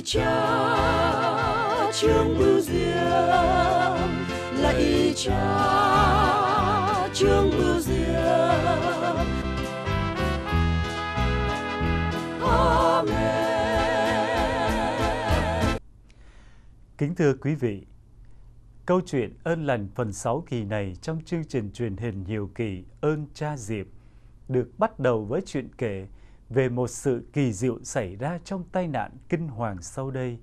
Cha Trương Bửu Diệm, lạy Cha Trương Bửu Diệm. Amen. Kính thưa quý vị, câu chuyện ơn lành phần 6 kỳ này trong chương trình truyền hình nhiều kỳ Ơn Cha Diệm được bắt đầu với chuyện kể về một sự kỳ diệu xảy ra trong tai nạn kinh hoàng sau đây.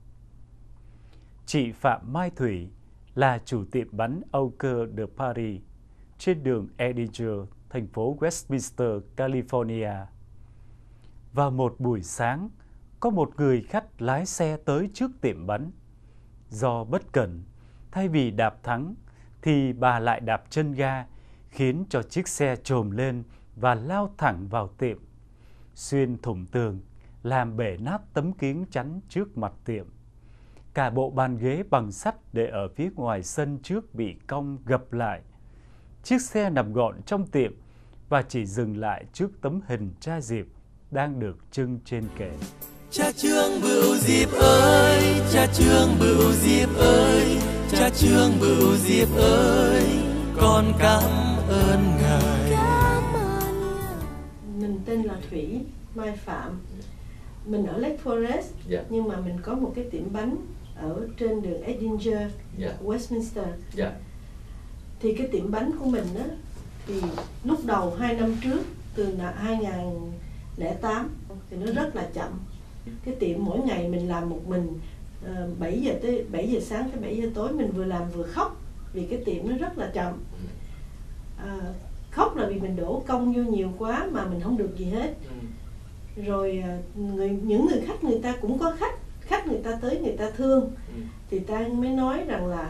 Chị Phạm Mai Thủy là chủ tiệm bánh Au Cœur de Paris trên đường Edinger, thành phố Westminster, California. Vào một buổi sáng, có một người khách lái xe tới trước tiệm bánh. Do bất cẩn, thay vì đạp thắng, thì bà lại đạp chân ga, khiến cho chiếc xe chồm lên và lao thẳng vào tiệm, xuyên thủng tường, làm bể nát tấm kính chắn trước mặt tiệm. Cả bộ bàn ghế bằng sắt để ở phía ngoài sân trước bị cong gập lại. Chiếc xe nằm gọn trong tiệm và chỉ dừng lại trước tấm hình Cha Diệm đang được trưng trên kệ. Cha Trương Bửu Diệm ơi, Cha Trương Bửu Diệm ơi, Cha Trương Bửu Diệm ơi, con cảm ơn Ngài. Mình tên là Thủy Mai Phạm. Mình ở Lake Forest, nhưng mà mình có một cái tiệm bánh ở trên đường Edinger, Westminster. Thì cái tiệm bánh của mình á, thì lúc đầu 2 năm trước, từ 2008, thì nó rất là chậm. Cái tiệm mỗi ngày mình làm một mình, 7 giờ sáng tới 7 giờ tối mình vừa làm vừa khóc vì cái tiệm nó rất là chậm. Khóc là vì mình đổ công vô nhiều quá mà mình không được gì hết. Rồi những người khách người ta cũng có khách người ta tới người ta thương, thì ta mới nói rằng là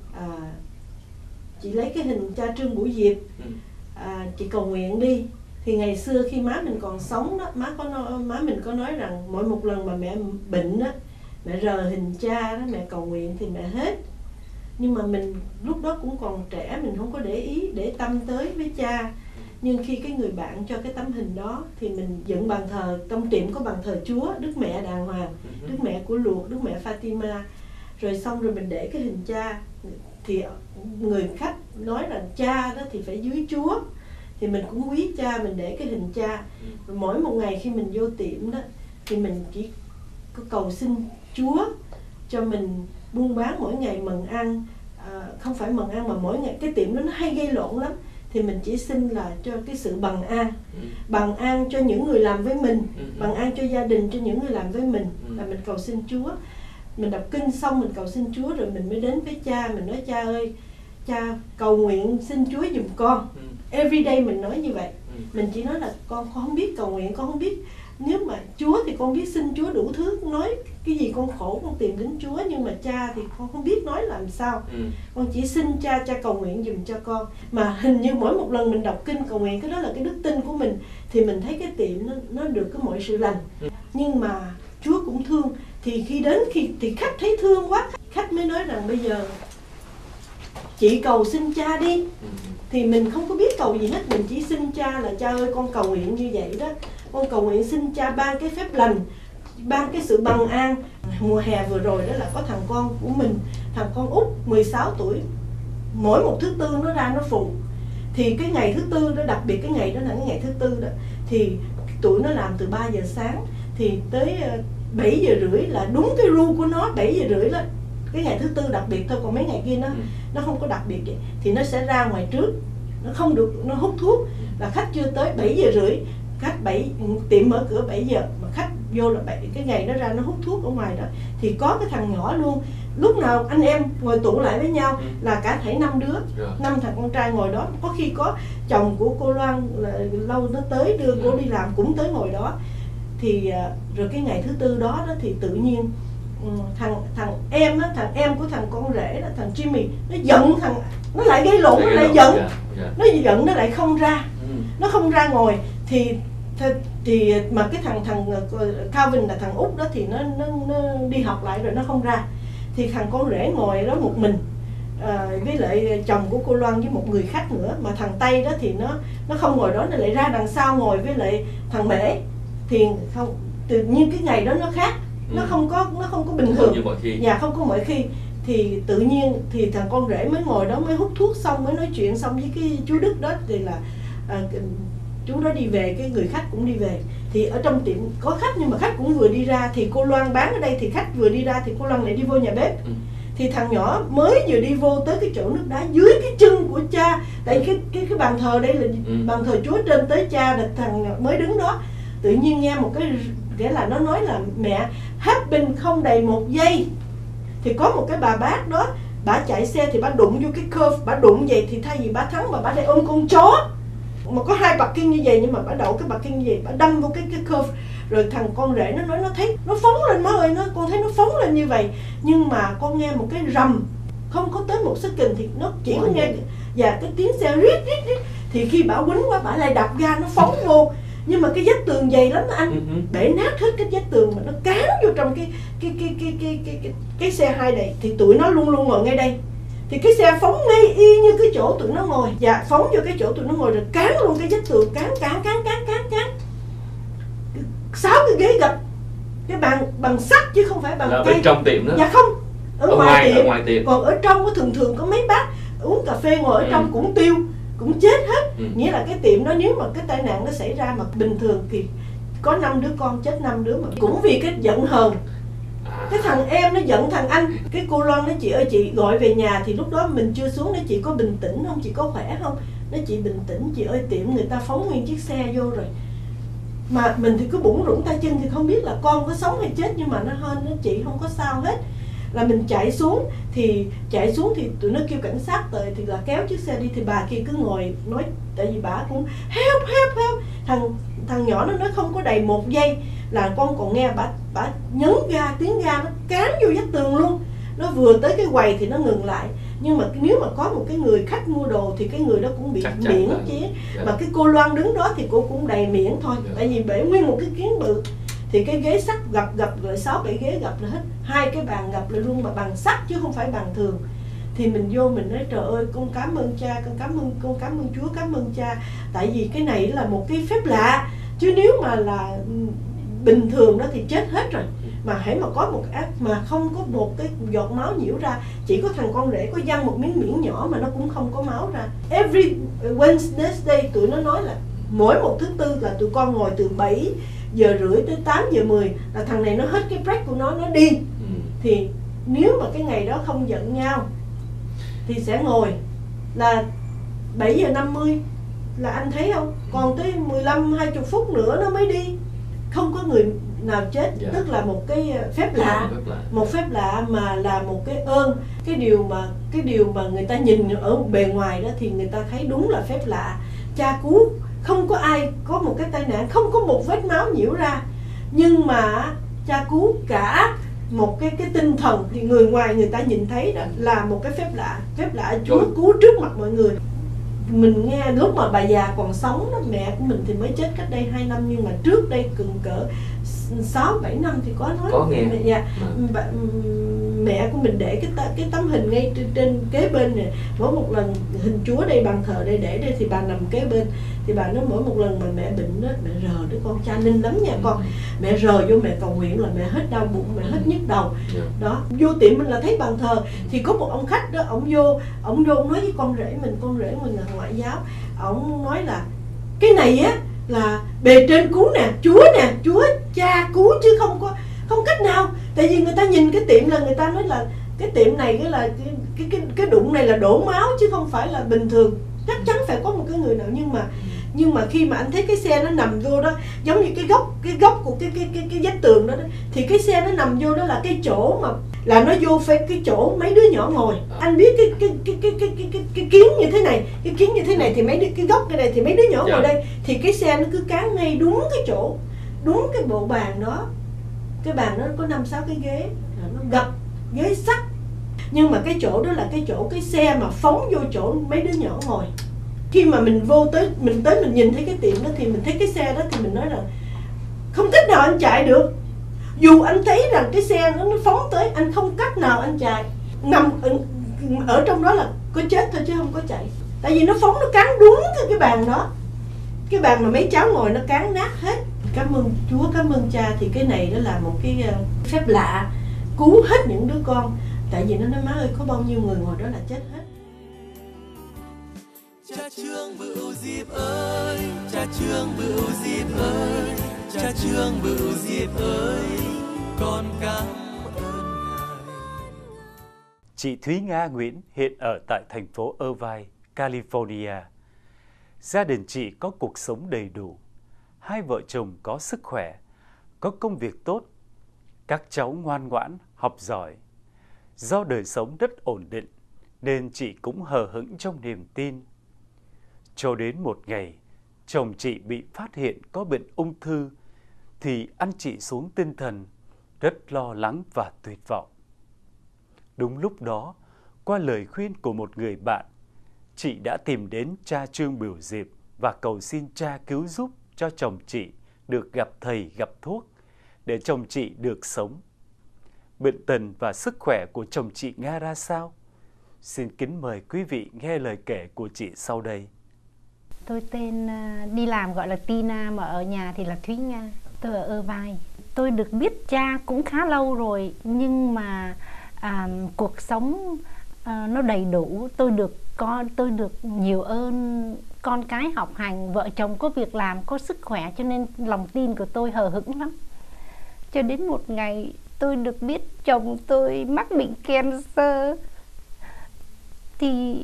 chị lấy cái hình Cha Trương Bửu Diệm, chị cầu nguyện đi. Thì ngày xưa khi má mình còn sống đó, má mình có nói rằng mỗi một lần mà mẹ bệnh đó, mẹ rờ hình cha đó, mẹ cầu nguyện thì mẹ hết. Nhưng mà mình lúc đó cũng còn trẻ, mình không có để ý, để tâm tới với cha. Nhưng khi cái người bạn cho cái tấm hình đó thì mình dựng bàn thờ, trong tiệm có bàn thờ Chúa, Đức Mẹ đàng hoàng, Đức Mẹ của Luộc, Đức Mẹ Fatima. Rồi xong rồi mình để cái hình cha, thì người khách nói rằng cha đó thì phải dưới Chúa. Thì mình cũng quý cha, mình để cái hình cha. Rồi mỗi một ngày khi mình vô tiệm đó thì mình chỉ có cầu xin Chúa cho mình buôn bán mỗi ngày mần ăn. Không phải mần ăn mà mỗi ngày cái tiệm đó nó hay gây lộn lắm. Thì mình chỉ xin là cho cái sự bằng an. Bằng an cho những người làm với mình, bằng an cho gia đình, cho những người làm với mình. Là mình cầu xin Chúa. Mình đọc kinh xong mình cầu xin Chúa rồi mình mới đến với cha. Mình nói cha ơi, cha cầu nguyện xin Chúa giùm con. Everyday mình nói như vậy. Mình chỉ nói là con không biết cầu nguyện, con không biết. Nếu mà Chúa thì con biết xin Chúa đủ thứ, nói cái gì con khổ con tìm đến Chúa. Nhưng mà cha thì con không biết nói làm sao. Con chỉ xin cha cầu nguyện giùm cho con. Mà hình như mỗi một lần mình đọc kinh cầu nguyện, cái đó là cái đức tin của mình, thì mình thấy cái tiệm nó được cái mọi sự lành. Nhưng mà Chúa cũng thương. Thì khi đến thì khách thấy thương quá, khách mới nói rằng bây giờ chị cầu xin cha đi. Thì mình không có biết cầu gì hết, mình chỉ xin cha là cha ơi con cầu nguyện như vậy đó. Con cầu nguyện xin cha ban cái phép lành, ban cái sự bằng an. Mùa hè vừa rồi đó là có thằng con của mình, thằng con út 16 tuổi, mỗi một thứ tư nó ra nó phụ. Thì cái ngày thứ tư đó, đặc biệt cái ngày đó là cái ngày thứ tư đó, thì tụi nó làm từ 3 giờ sáng thì tới 7 giờ rưỡi là đúng cái ru của nó, 7 giờ rưỡi đó. Cái ngày thứ tư đặc biệt thôi, còn mấy ngày kia nó không có đặc biệt vậy. Thì nó sẽ ra ngoài trước, nó không được, nó hút thuốc. Là khách chưa tới 7 giờ rưỡi, tiệm mở cửa 7 giờ mà khách vô là cái ngày nó ra nó hút thuốc ở ngoài đó. Thì có cái thằng nhỏ luôn, lúc nào anh em ngồi tụ lại với nhau là cả thảy 5 đứa, 5 thằng con trai ngồi đó. Có khi có chồng của cô Loan là lâu nó tới đưa cô đi làm cũng tới ngồi đó. Thì rồi cái ngày thứ tư đó thì tự nhiên thằng em của thằng con rể đó, thằng Jimmy, nó giận nó lại gây lộn, nó lại giận. Nó giận nó lại không ra. Nó không ra ngồi thì mà cái thằng Calvin là thằng út đó thì nó đi học lại rồi nó không ra. Thì thằng con rể ngồi đó một mình, với lại chồng của cô Loan với một người khách nữa. Mà thằng Tây đó thì nó không ngồi đó, nó lại ra đằng sau ngồi với lại thằng Mễ. Thì không, tự nhiên cái ngày đó nó khác. nó không có bình thường như mọi khi. Dạ, không có mọi khi. Thì tự nhiên thì thằng con rể mới ngồi đó, mới hút thuốc xong, mới nói chuyện xong với cái chú Đức đó. Thì là chú đó đi về, cái người khách cũng đi về. Thì ở trong tiệm có khách nhưng mà khách cũng vừa đi ra. Thì cô Loan bán ở đây thì khách vừa đi ra thì cô Loan lại đi vô nhà bếp. Thì thằng nhỏ mới vừa đi vô tới cái chỗ nước đá dưới cái chân của cha. Tại cái bàn thờ đây là bàn thờ Chúa, trên tới cha là thằng mới đứng đó. Tự nhiên nghe một cái, nghĩa là nó nói là mẹ hết pin không đầy 1 giây. Thì có một cái bà bác đó, bà chạy xe thì bà đụng vô cái curve, bà đụng vậy thì thay vì bà thắng mà bà lại ôm con chó. Mà có 2 parking như vậy nhưng mà bà đậu cái parking như vậy, bà đâm vô cái curve. Rồi thằng con rể nó nói nó thấy nó phóng lên má ơi, con thấy nó phóng lên như vậy. Nhưng mà con nghe một cái rầm, không có tới 1 second thì nó chỉ có nghe cái tiếng xe rít rít rít. Thì khi bà quýnh quá bà lại đạp ga nó phóng vô. Nhưng mà cái vách tường dày lắm anh, bể nát hết cái vách tường mà nó cán vô trong cái xe 2 này. Thì tụi nó luôn luôn ngồi ngay đây. Thì cái xe phóng ngay y như cái chỗ tụi nó ngồi. Dạ, phóng vô cái chỗ tụi nó ngồi rồi cán luôn cái vách tường, cán 6 cái ghế gập, cái bằng sắt chứ không phải bằng cây. Bên trong tiệm đó? Dạ không, ở ngoài tiệm. Còn ở trong có thường có mấy bác uống cà phê ngồi ở trong cũng tiêu, cũng chết hết. Nghĩa là cái tiệm đó nếu mà cái tai nạn nó xảy ra mà bình thường thì có 5 đứa con chết 5 đứa, mà cũng vì cái giận hờn. Cái thằng em nó giận thằng anh. Cái cô Loan nói chị ơi chị gọi về nhà. Thì lúc đó mình chưa xuống, nói chị có bình tĩnh không, chị có khỏe không. Nói chị bình tĩnh chị ơi, tiệm người ta phóng nguyên chiếc xe vô rồi. Mà mình thì cứ bủn rủn tay chân thì không biết là con có sống hay chết. Nhưng mà nó hên nó chị không có sao hết. Là mình chạy xuống thì tụi nó kêu cảnh sát tới thì là kéo chiếc xe đi. Thì bà kia cứ ngồi nói, tại vì bà cũng help. Thằng nhỏ nó nói không có đầy 1 giây là con còn nghe bà nhấn ga, tiếng ga nó cán vô vách tường luôn. Nó vừa tới cái quầy thì nó ngừng lại. Nhưng mà nếu mà có một cái người khách mua đồ thì cái người đó cũng bị miễn chứ. Mà cái cô Loan đứng đó thì cô cũng đầy miễn thôi. Tại vì bể nguyên một cái kiến bự. Thì cái ghế sắt gập rồi 6-7 ghế gập là hết. 2 cái bàn gập là luôn, mà bằng sắt chứ không phải bàn thường. Thì mình vô mình nói trời ơi con cảm ơn cha, con cảm ơn Chúa, cảm ơn cha. Tại vì cái này là một cái phép lạ. Chứ nếu mà là bình thường đó thì chết hết rồi. Mà hãy mà có một cái mà không có một cái giọt máu nhiễu ra. Chỉ có thằng con rể có văng một miếng miệng nhỏ mà nó cũng không có máu ra. Every Wednesday tụi nó nói là mỗi một thứ Tư là tụi con ngồi từ 7 giờ rưỡi tới 8 giờ 10 là thằng này nó hết cái break của nó đi. Thì nếu mà cái ngày đó không giận nhau thì sẽ ngồi là 7 giờ 50 là anh thấy không, còn tới 15-20 phút nữa nó mới đi. Không có người nào chết. Tức là một cái phép lạ. Một phép lạ mà là một cái ơn. Cái điều mà người ta nhìn ở bề ngoài đó thì người ta thấy đúng là phép lạ. Cha cứu, không có ai có một cái tai nạn, không có một vết máu nhiễu ra. Nhưng mà cha cứu cả một cái tinh thần thì người ngoài người ta nhìn thấy đó là một cái phép lạ. Phép lạ Chúa cứu trước mặt mọi người. Mình nghe lúc mà bà già còn sống đó, mẹ của mình thì mới chết cách đây 2 năm. Nhưng mà trước đây cỡ 6-7 năm thì có nói. Có nghe. Mẹ của mình để cái tấm hình ngay trên kế bên này. Mỗi một lần hình Chúa đây, bàn thờ đây để đây thì bà nằm kế bên. Thì bà nói mỗi một lần mà mẹ bệnh đó, mẹ rờ đứa con cha ninh lắm nha con. Mẹ rờ vô mẹ cầu nguyện là mẹ hết đau bụng, mẹ hết nhức đầu. Đó, vô tiệm mình là thấy bàn thờ. Thì có một ông khách đó, ông vô ông nói với con rể mình là ngoại giáo. Ông nói là cái này á là bề trên cứu nè, Chúa cha cứu chứ không cách nào. Tại vì người ta nhìn cái tiệm là người ta nói là cái tiệm này cái là cái đụng này là đổ máu chứ không phải là bình thường. Chắc chắn phải có một cái người nào. Nhưng mà khi mà anh thấy cái xe nó nằm vô đó, giống như cái góc của cái vách tường đó, thì cái xe nó nằm vô đó là cái chỗ mà là nó vô phải cái chỗ mấy đứa nhỏ ngồi. Anh biết cái kiến như thế này, cái kiến như thế này thì cái góc cái này thì mấy đứa nhỏ ngồi đây, thì cái xe nó cứ cán ngay đúng cái chỗ, đúng cái bộ bàn đó. Cái bàn đó có 5-6 cái ghế, nó gập ghế sắt. Nhưng mà cái chỗ đó là cái chỗ cái xe mà phóng vô chỗ mấy đứa nhỏ ngồi. Khi mà mình mình nhìn thấy cái tiệm đó thì mình thấy cái xe đó thì mình nói là không cách nào anh chạy được. Dù anh thấy rằng cái xe nó phóng tới, anh không cách nào anh chạy. Nằm ở trong đó là có chết thôi chứ không có chạy. Tại vì nó phóng, nó cán đúng cái bàn đó. Cái bàn mà mấy cháu ngồi nó cán nát hết. cảm ơn Chúa, cảm ơn Cha, thì cái này đó là một cái phép lạ cứu hết những đứa con. Tại vì nó nói má ơi, có bao nhiêu người ngồi đó là chết hết. Cha Trương Bửu Diệp ơi, Cha Trương Bửu Diệp ơi, Cha Trương Bửu Diệp ơi, con cảm ơn Ngài. Chị Thúy Nga Nguyễn hiện ở tại thành phố Irvine, California. Gia đình chị có cuộc sống đầy đủ, hai vợ chồng có sức khỏe, có công việc tốt, các cháu ngoan ngoãn, học giỏi. Do đời sống rất ổn định, nên chị cũng hờ hững trong niềm tin. Cho đến một ngày, chồng chị bị phát hiện có bệnh ung thư, thì anh chị xuống tinh thần, rất lo lắng và tuyệt vọng. Đúng lúc đó, qua lời khuyên của một người bạn, chị đã tìm đến cha Trương Bửu Diệp và cầu xin cha cứu giúp cho chồng chị được gặp thầy gặp thuốc, để chồng chị được sống. Bệnh tình và sức khỏe của chồng chị Nga ra sao? Xin kính mời quý vị nghe lời kể của chị sau đây. Tôi tên đi làm gọi là Tina, mà ở nhà thì là Thúy Nga. Tôi ở Irvine. Tôi được biết cha cũng khá lâu rồi, nhưng mà cuộc sống nó đầy đủ. Tôi được nhiều ơn, con cái học hành, vợ chồng có việc làm, có sức khỏe, cho nên lòng tin của tôi hờ hững lắm. Cho đến một ngày tôi được biết chồng tôi mắc bệnh cancer. Thì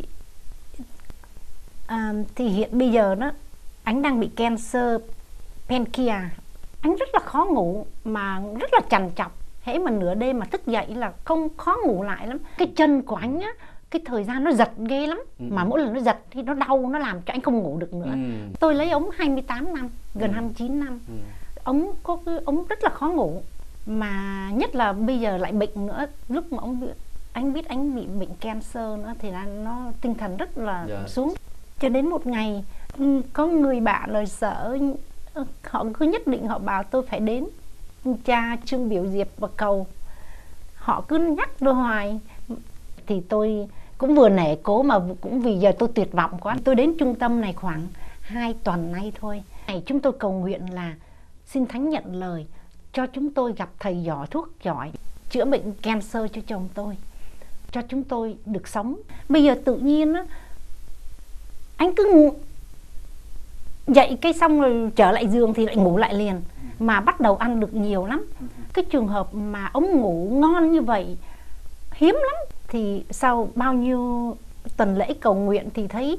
hiện bây giờ đó, anh đang bị cancer pancreas. Anh rất là khó ngủ, mà rất là trằn trọc. Hễ mà nửa đêm mà thức dậy là không khó ngủ lại lắm. Cái chân của anh á, cái thời gian nó giật ghê lắm. Mà mỗi lần nó giật thì nó đau, nó làm cho anh không ngủ được nữa. Tôi lấy ống 28 năm, gần 29 năm. Ống rất là khó ngủ. Mà nhất là bây giờ lại bệnh nữa. Lúc mà anh biết anh bị bệnh cancer nữa thì là nó tinh thần rất là xuống. Cho đến một ngày có người bạn ở sở, họ cứ nhất định họ bảo tôi phải đến cha Trương Bửu Diệp và cầu. Họ cứ nhắc tôi hoài. Thì tôi cũng vừa nể cố, mà cũng vì giờ tôi tuyệt vọng quá. Tôi đến trung tâm này khoảng 2 tuần nay thôi. Chúng tôi cầu nguyện là xin Thánh nhận lời cho chúng tôi gặp thầy giỏi, thuốc giỏi, chữa bệnh cancer cho chồng tôi, cho chúng tôi được sống. Bây giờ tự nhiên á, anh cứ dậy cái xong rồi trở lại giường thì lại ngủ lại liền, mà bắt đầu ăn được nhiều lắm. Cái trường hợp mà ông ngủ ngon như vậy hiếm lắm. Thì sau bao nhiêu tuần lễ cầu nguyện thì thấy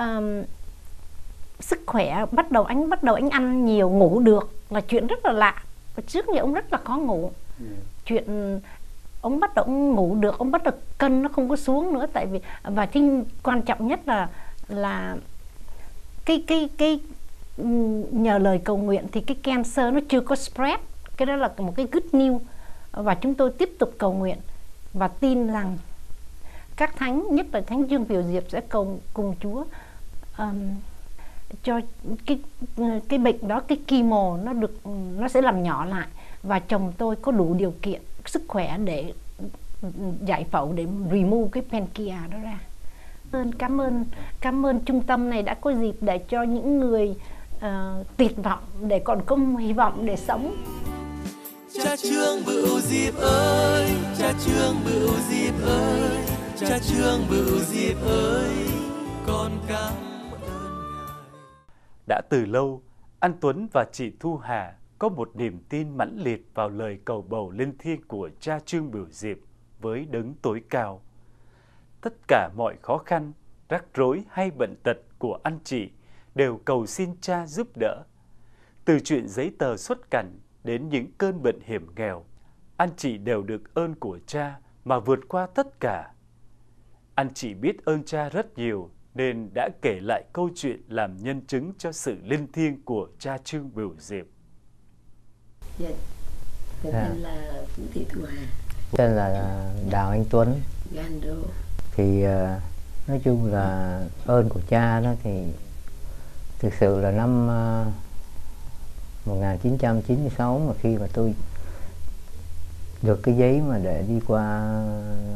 sức khỏe bắt đầu anh ăn nhiều, ngủ được, là chuyện rất là lạ. Trước thì ông rất là khó ngủ. Chuyện ông bắt đầu ngủ được, ông bắt đầu cân nó không có xuống nữa. Tại vì và cái quan trọng nhất là cái nhờ lời cầu nguyện thì cái cancer nó chưa có spread. Cái đó là một cái good news. Và chúng tôi tiếp tục cầu nguyện và tin rằng các thánh, nhất là Thánh Trương Bửu Diệp sẽ cầu cùng Chúa cho cái bệnh đó, cái chemo nó sẽ làm nhỏ lại, và chồng tôi có đủ điều kiện sức khỏe để giải phẫu, để remove cái pancreas đó ra. Cảm ơn trung tâm này đã có dịp để cho những người tuyệt vọng để còn có hy vọng để sống. Cha Trương Bửu Diệp ơi, Cha Trương Bửu Diệp ơi, Cha Trương Bửu Diệp ơi, con cảm ơn Ngài. Đã từ lâu, anh Tuấn và chị Thu Hà có một niềm tin mãnh liệt vào lời cầu bầu linh thiêng của cha Trương Bửu Diệp với Đấng tối cao. Tất cả mọi khó khăn, rắc rối hay bệnh tật của anh chị đều cầu xin cha giúp đỡ. Từ chuyện giấy tờ xuất cảnh đến những cơn bệnh hiểm nghèo, anh chị đều được ơn của cha mà vượt qua tất cả. Anh chị biết ơn cha rất nhiều nên đã kể lại câu chuyện làm nhân chứng cho sự linh thiêng của cha Trương Bửu Diệp. Dạ, tên là Vũ Thị Thu Hà. Tên là Đào Anh Tuấn. Gandro. Thì nói chung là ơn của cha đó thì thực sự là năm 1996 mà khi mà tôi được cái giấy mà để đi qua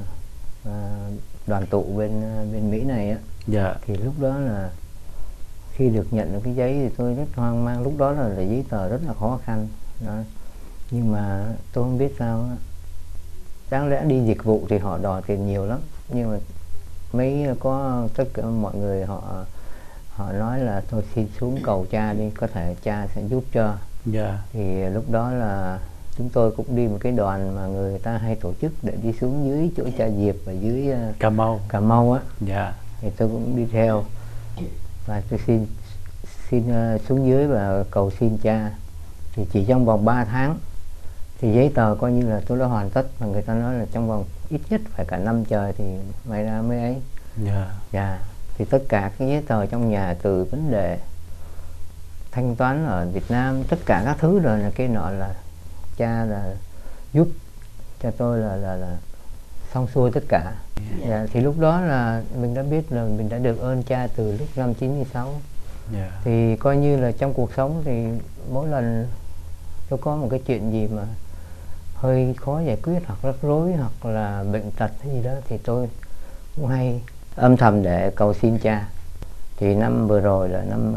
đoàn tụ bên Mỹ này á, thì lúc đó là khi được nhận được cái giấy thì tôi rất hoang mang. Lúc đó là giấy tờ rất là khó khăn đó. Nhưng mà tôi không biết sao, đáng lẽ đi dịch vụ thì họ đòi tiền nhiều lắm, nhưng mà có tất cả mọi người họ nói là tôi xin xuống cầu cha đi, có thể cha sẽ giúp cho. Thì lúc đó là chúng tôi cũng đi một cái đoàn mà người ta hay tổ chức để đi xuống dưới chỗ cha Diệp và dưới Cà Mau á. Thì tôi cũng đi theo và tôi xin xuống dưới và cầu xin cha. Thì chỉ trong vòng 3 tháng thì giấy tờ coi như là tôi đã hoàn tất, và người ta nói là trong vòng ít nhất phải cả năm trời thì mày ra mới ấy. Thì tất cả cái giấy tờ trong nhà, từ vấn đề thanh toán ở Việt Nam, tất cả các thứ rồi là cái nọ là cha là giúp cho tôi là xong xuôi tất cả. Thì lúc đó là mình đã biết là mình đã được ơn cha từ lúc năm 96. Thì coi như là trong cuộc sống thì mỗi lần tôi có một cái chuyện gì mà hơi khó giải quyết hoặc rắc rối hoặc là bệnh tật hay gì đó thì tôi cũng hay âm thầm để cầu xin cha. Thì năm vừa rồi là năm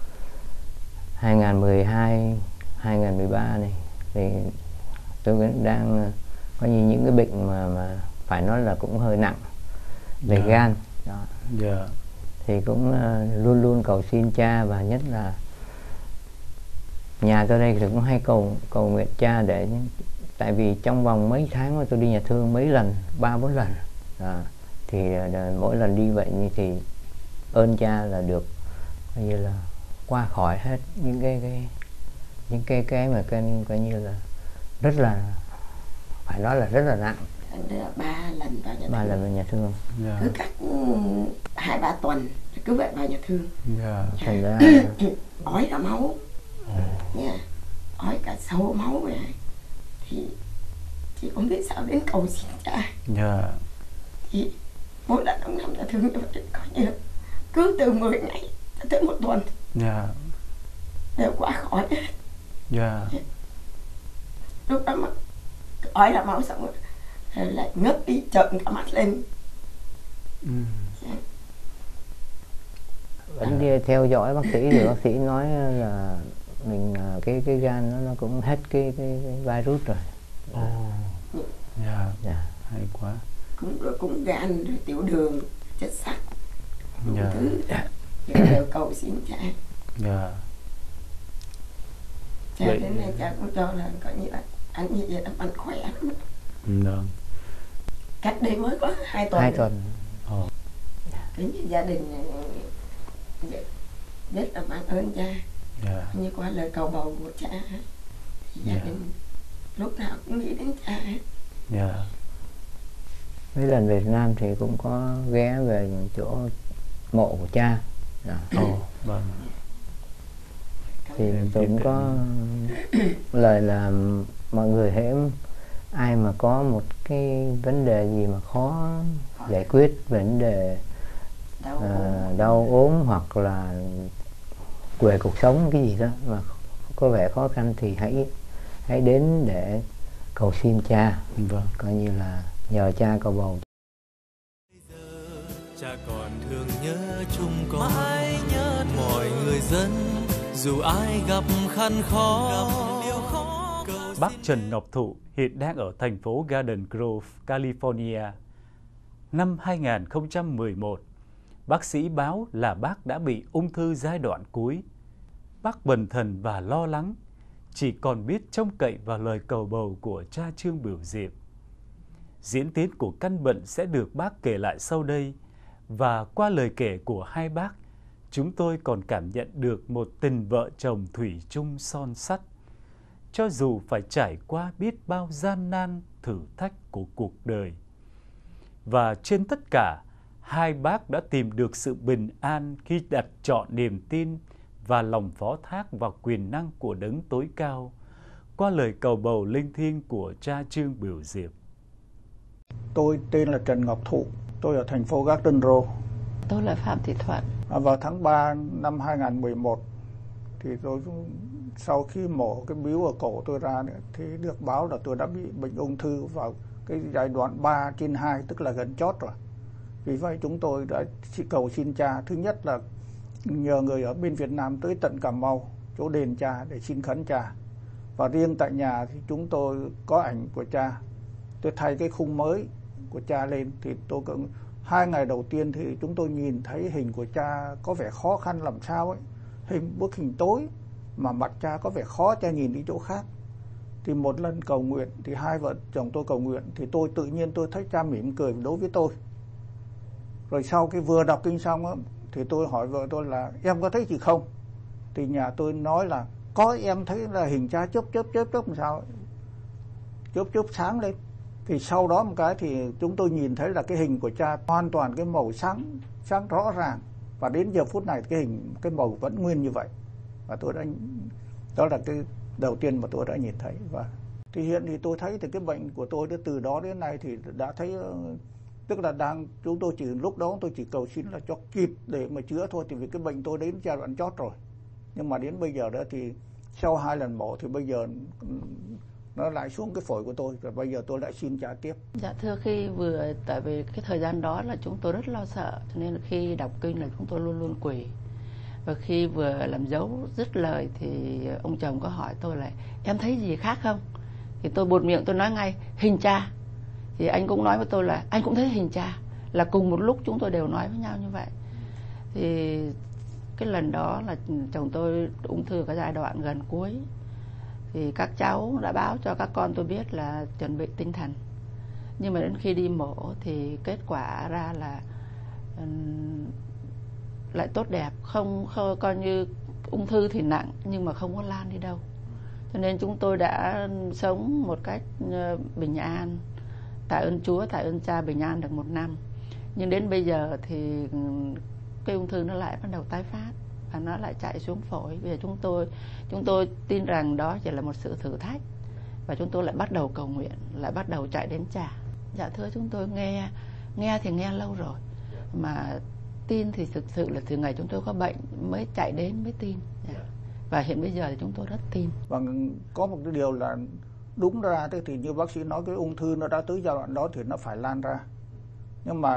2012, 2013 này thì tôi vẫn đang có những cái bệnh mà phải nói là cũng hơi nặng về gan đó. Thì cũng luôn luôn cầu xin cha, và nhất là nhà tôi đây thì cũng hay cầu nguyện cha để, tại vì trong vòng mấy tháng mà tôi đi nhà thương mấy lần, 3-4 lần thì mỗi lần đi vậy như thì ơn cha là được coi như là qua khỏi hết những cái mà coi như là rất là, phải nói là rất là nặng. 3 lần vào nhà 3 lần vào nhà thương. Cứ cách 2-3 tuần cứ vậy vào nhà thương. Thành ra ói ra máu nha, ói cả sâu máu vậy. Thì chị không biết sao đến cầu xin cha. Thì mỗi lần ông nằm nhà thương như vậy coi như cứ từ 10 ngày tới 1 tuần đều qua khỏi hết. Lúc đó mà ói ra máu xong rồi lại ngất đi, trợn cả mắt lên. Vẫn đi theo dõi bác sĩ thì bác sĩ nói là mình cái gan nó cũng hết cái virus rồi. Hay quá. Cũng gan rồi tiểu đường, chất sắt, thứ đều cầu xin cha. Cha đến nay cha cũng cho là coi như là anh như vậy là anh khỏe lắm. Cách đây mới có 2 tuần. 2 tuần. Cái như gia đình rất là mang ơn cha. Như qua lời cầu bầu của cha thì gia đình lúc nào cũng nghĩ đến cha hết. Mấy lần về Việt Nam thì cũng có ghé về chỗ mộ của cha. Thì tôi cũng có lời là mọi người hãy, ai mà có một cái vấn đề gì mà khó giải quyết, vấn đề đau ốm hoặc là về cuộc sống cái gì đó mà có vẻ khó khăn thì hãy đến để cầu xin cha. Coi như là nhờ cha cầu bầu. Cha còn thương nhớ chung con, mãi nhớ mọi người dân, dù ai gặp khăn khó. Bác Trần Ngọc Thụ hiện đang ở thành phố Garden Grove, California. Năm 2011, bác sĩ báo là bác đã bị ung thư giai đoạn cuối. Bác bần thần và lo lắng, chỉ còn biết trông cậy vào lời cầu bầu của cha Trương Bửu Diệp. Diễn tiến của căn bệnh sẽ được bác kể lại sau đây, và qua lời kể của hai bác, chúng tôi còn cảm nhận được một tình vợ chồng thủy chung son sắt. Cho dù phải trải qua biết bao gian nan, thử thách của cuộc đời. Và trên tất cả, hai bác đã tìm được sự bình an khi đặt trọn niềm tin và lòng phó thác vào quyền năng của Đấng Tối Cao, qua lời cầu bầu linh thiêng của cha Trương Bửu Diệp. Tôi tên là Trần Ngọc Thụ, tôi ở thành phố Garden Grove. Tôi là Phạm Thị Thuận. Vào tháng 3 năm 2011 thì tôi sau khi mổ cái bíu ở cổ tôi ra thì được báo là tôi đã bị bệnh ung thư vào cái giai đoạn 3/2, tức là gần chót rồi. Vì vậy chúng tôi đã cầu xin cha, thứ nhất là nhờ người ở bên Việt Nam tới tận Cà Mau, chỗ đền cha để xin khấn cha. Và riêng tại nhà thì chúng tôi có ảnh của cha. Tôi thay cái khung mới của cha lên thì tôi cũng 2 ngày đầu tiên thì chúng tôi nhìn thấy hình của cha có vẻ khó khăn làm sao ấy, bức hình tối mà mặt cha có vẻ khó, cha nhìn đi chỗ khác. Thì một lần cầu nguyện thì hai vợ chồng tôi cầu nguyện thì tôi tự nhiên tôi thấy cha mỉm cười đối với tôi. Rồi sau khi vừa đọc kinh xong á, thì tôi hỏi vợ tôi là em có thấy gì không? Thì nhà tôi nói là có, em thấy là hình cha chớp làm sao ấy. Chớp sáng lên. Thì sau đó một cái thì chúng tôi nhìn thấy là cái hình của cha hoàn toàn cái màu sáng rõ ràng. Và đến giờ phút này cái màu vẫn nguyên như vậy. Và tôi đã, đó là cái đầu tiên mà tôi đã nhìn thấy. Và thì hiện thì tôi thấy thì cái bệnh của tôi từ đó đến nay thì đã thấy, tức là chúng tôi chỉ lúc đó tôi chỉ cầu xin là cho kịp để mà chữa thôi, thì vì cái bệnh tôi đến giai đoạn chót rồi. Nhưng mà đến bây giờ đó thì sau 2 lần mổ thì bây giờ nó lại xuống cái phổi của tôi, rồi bây giờ tôi lại xin trả tiếp. Dạ thưa, tại vì cái thời gian đó là chúng tôi rất lo sợ, cho nên là khi đọc kinh là chúng tôi luôn luôn quỳ. Và khi vừa làm dấu dứt lời thì ông chồng có hỏi tôi là em thấy gì khác không? Thì tôi buột miệng tôi nói ngay hình cha. Thì anh cũng nói với tôi là anh cũng thấy hình cha. Là cùng một lúc chúng tôi đều nói với nhau như vậy. Thì cái lần đó là chồng tôi ung thư cái giai đoạn gần cuối. Thì các cháu đã báo cho các con tôi biết là chuẩn bị tinh thần. Nhưng mà đến khi đi mổ thì kết quả ra là lại tốt đẹp, không coi như ung thư thì nặng nhưng mà không có lan đi đâu. Cho nên chúng tôi đã sống một cách bình an, tạ ơn Chúa, tạ ơn cha, bình an được 1 năm. Nhưng đến bây giờ thì cái ung thư nó lại bắt đầu tái phát và nó lại chạy xuống phổi. Bây giờ chúng tôi tin rằng đó chỉ là một sự thử thách và chúng tôi lại bắt đầu cầu nguyện, lại bắt đầu chạy đến cha. Dạ thưa, chúng tôi nghe thì nghe lâu rồi, mà tin thì thực sự là từ ngày chúng tôi có bệnh mới chạy đến mới tin. Và hiện bây giờ thì chúng tôi rất tin. Và có một cái điều là đúng ra thì như bác sĩ nói, cái ung thư nó đã tới giai đoạn đó thì nó phải lan ra. Nhưng mà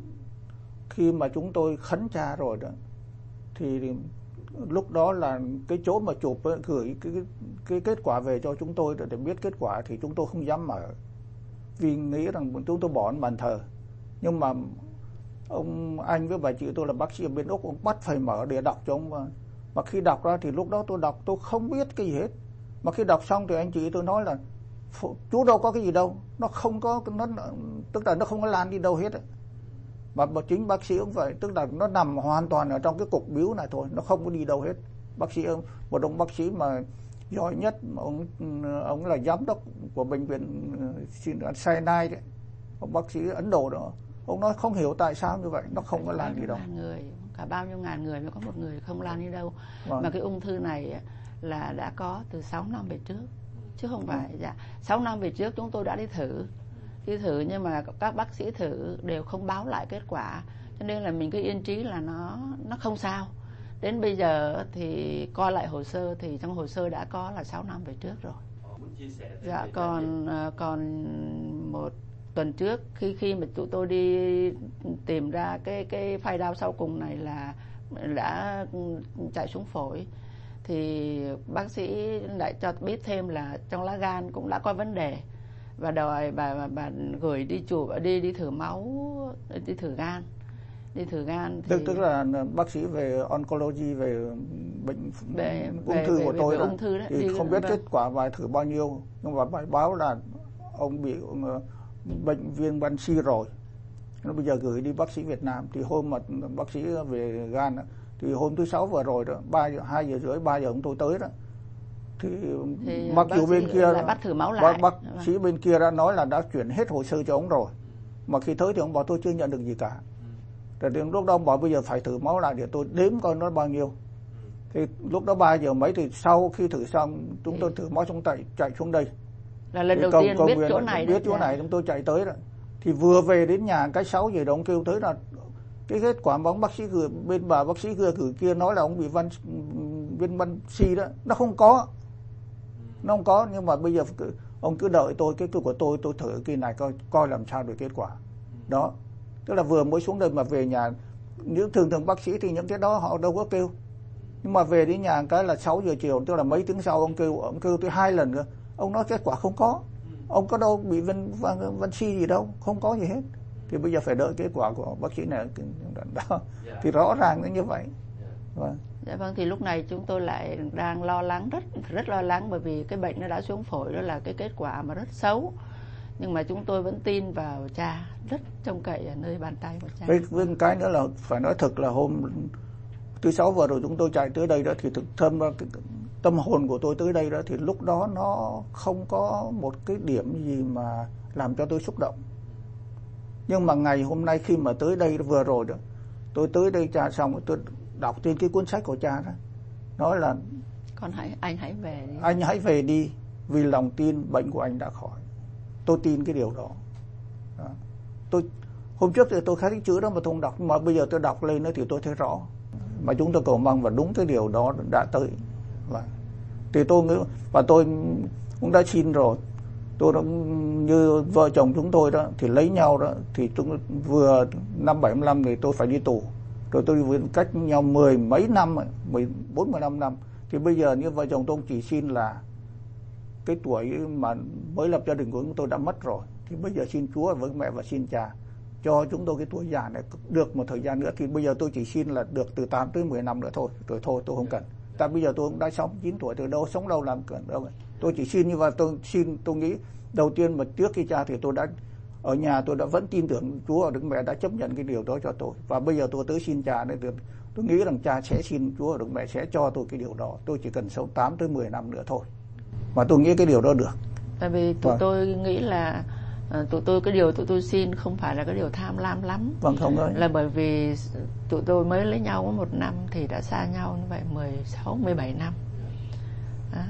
khi mà chúng tôi khấn cha rồi đó thì lúc đó là cái chỗ mà chụp gửi cái kết quả về cho chúng tôi để biết kết quả thì chúng tôi không dám mở, vì nghĩ rằng chúng tôi bỏ bàn thờ. Nhưng mà ông anh với bà chị tôi là bác sĩ ở bên Úc, ông bắt phải mở để đọc cho ông. Mà khi đọc ra thì lúc đó tôi đọc tôi không biết cái gì hết. Mà khi đọc xong thì anh chị tôi nói là chú đâu có cái gì đâu, nó không có, tức là nó không có lan đi đâu hết ấy. Mà chính bác sĩ cũng vậy, tức là nó nằm hoàn toàn ở trong cái cục biếu này thôi, nó không có đi đâu hết. Bác sĩ, một ông bác sĩ mà giỏi nhất, ông là giám đốc của bệnh viện Sinai đấy, ông bác sĩ Ấn Độ đó, ông nói không hiểu tại sao như vậy, nó không có lan đi đâu. Cả bao nhiêu ngàn người mới có một người không lan đi đâu. Mà cái ung thư này là đã có từ 6 năm về trước, chứ không phải 6 năm về trước chúng tôi đã đi thử nhưng mà các bác sĩ thử đều không báo lại kết quả, cho nên là mình cứ yên trí là nó không sao. Đến bây giờ thì coi lại hồ sơ thì trong hồ sơ đã có là 6 năm về trước rồi. Dạ, còn một tuần trước khi mà tụi tôi đi tìm ra cái phai đao sau cùng này là đã chạy xuống phổi, thì bác sĩ lại cho biết thêm là trong lá gan cũng đã có vấn đề và đòi bà gửi đi chụp, đi thử máu, đi thử gan thì tức là bác sĩ về oncology, về bệnh ung thư của tôi ung thư thì không biết kết quả bài thử bao nhiêu, nhưng mà bài báo là ông bị bệnh viêm gan C rồi. Nó bây giờ gửi đi bác sĩ Việt Nam, thì hôm mà bác sĩ về gan thì hôm thứ Sáu vừa rồi đó, 2 giờ rưỡi 3 giờ ông tôi tới đó, thì mặc dù bên kia bắt thử máu lại, bác sĩ bên kia đã nói là đã chuyển hết hồ sơ cho ông rồi, mà khi tới thì ông bảo tôi chưa nhận được gì cả. Rồi lúc đó ông bảo bây giờ phải thử máu lại để tôi đếm coi nó bao nhiêu. Thì lúc đó 3 giờ mấy thì sau khi thử xong chúng tôi thử máu xong chạy xuống đây. Là lần đầu tiên biết chỗ này, chúng tôi chạy tới đó. Thì vừa về đến nhà cái 6 giờ đó ông kêu tới là cái kết quả mà ông bác sĩ gửi, bên bà bác sĩ gửi kia nói là ông bị viêm gan C đó, nó không có. Nhưng mà bây giờ ông cứ đợi tôi, cái của tôi thử kỳ này coi làm sao được kết quả đó. Tức là vừa mới xuống đây mà về nhà những thường bác sĩ thì những cái đó họ đâu có kêu. Nhưng mà về đến nhà cái là 6 giờ chiều, tức là mấy tiếng sau ông kêu tới 2 lần nữa. Ông nói kết quả không có. Ông có đâu bị vân si gì đâu, không có gì hết. Thì bây giờ phải đợi kết quả của bác sĩ này đó. Thì rõ ràng nó như vậy. Dạ vâng, thì lúc này chúng tôi lại đang lo lắng, rất lo lắng, bởi vì cái bệnh nó đã xuống phổi, đó là cái kết quả mà rất xấu. Nhưng mà chúng tôi vẫn tin vào cha, rất trông cậy ở nơi bàn tay của cha. Cái nữa là phải nói thật là hôm thứ Sáu vừa rồi chúng tôi chạy tới đây đó, thì thực tâm hồn của tôi tới đây đó, thì lúc đó nó không có một cái điểm gì mà làm cho tôi xúc động. Nhưng mà ngày hôm nay khi mà tới đây vừa rồi đó, tôi tới đây cha xong tôi đọc trên cái cuốn sách của cha đó, nói là anh hãy về đi. Anh hãy về đi, vì lòng tin bệnh của anh đã khỏi. Tôi tin cái điều đó. Tôi hôm trước thì tôi thấy cái chữ đó mà tôi không đọc, mà bây giờ tôi đọc lên nữa thì tôi thấy rõ. Mà chúng tôi cầu mong và đúng cái điều đó đã tới. Thì tôi nghĩ, và tôi cũng đã xin rồi. Tôi đã, như vợ chồng chúng tôi đó thì lấy nhau đó, thì chúng vừa năm 75 thì tôi phải đi tù. Rồi tôi vừa cách nhau 10 mấy năm, 14-15 năm. Thì bây giờ như vợ chồng tôi chỉ xin là cái tuổi mà mới lập gia đình của chúng tôi đã mất rồi, thì bây giờ xin Chúa với mẹ và xin cha cho chúng tôi cái tuổi già này được một thời gian nữa. Thì bây giờ tôi chỉ xin là được từ 8 tới 10 năm nữa thôi, rồi thôi tôi không cần. Tại bây giờ tôi cũng đã 69 tuổi, từ đâu sống đâu làm cần đâu. Tôi chỉ xin như vậy. Tôi nghĩ đầu tiên mà trước khi cha thì tôi đã ở nhà, tôi đã vẫn tin tưởng Chúa và Đức Mẹ đã chấp nhận cái điều đó cho tôi. Và bây giờ tôi tới xin cha này, tôi nghĩ rằng cha sẽ xin Chúa và Đức Mẹ sẽ cho tôi cái điều đó. Tôi chỉ cần sống 8 tới 10 năm nữa thôi. Mà tôi nghĩ cái điều đó được. Tại vì tôi nghĩ là cái điều tụi tôi xin không phải là cái điều tham lam lắm. Vâng, không ơi. Là bởi vì tụi tôi mới lấy nhau có 1 năm thì đã xa nhau như vậy 16-17 năm. Đó.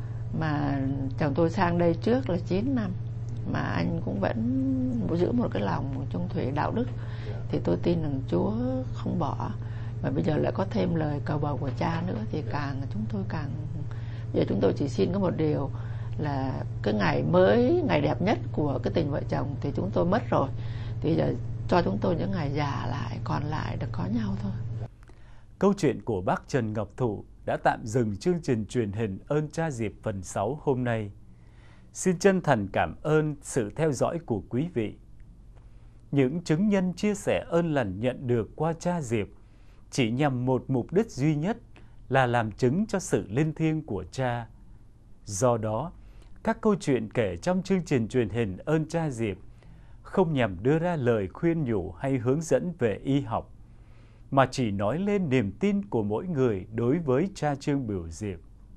Mà chồng tôi sang đây trước là 9 năm. Mà anh cũng vẫn giữ một cái lòng trung thủy đạo đức. Thì tôi tin rằng Chúa không bỏ. Và bây giờ lại có thêm lời cầu bầu của cha nữa thì chúng tôi càng... Giờ chúng tôi chỉ xin có một điều là cái ngày đẹp nhất của cái tình vợ chồng thì chúng tôi mất rồi. Thì giờ cho chúng tôi những ngày già lại, còn lại được có nhau thôi. Câu chuyện của bác Trần Ngọc Thụ đã tạm dừng chương trình truyền hình Ơn Cha Diệp phần 6 hôm nay. Xin chân thành cảm ơn sự theo dõi của quý vị. Những chứng nhân chia sẻ ơn lành nhận được qua Cha Diệp chỉ nhằm một mục đích duy nhất là làm chứng cho sự linh thiêng của cha. Do đó, các câu chuyện kể trong chương trình truyền hình Ơn Cha Diệp không nhằm đưa ra lời khuyên nhủ hay hướng dẫn về y học, mà chỉ nói lên niềm tin của mỗi người đối với cha Trương Bửu Diệp.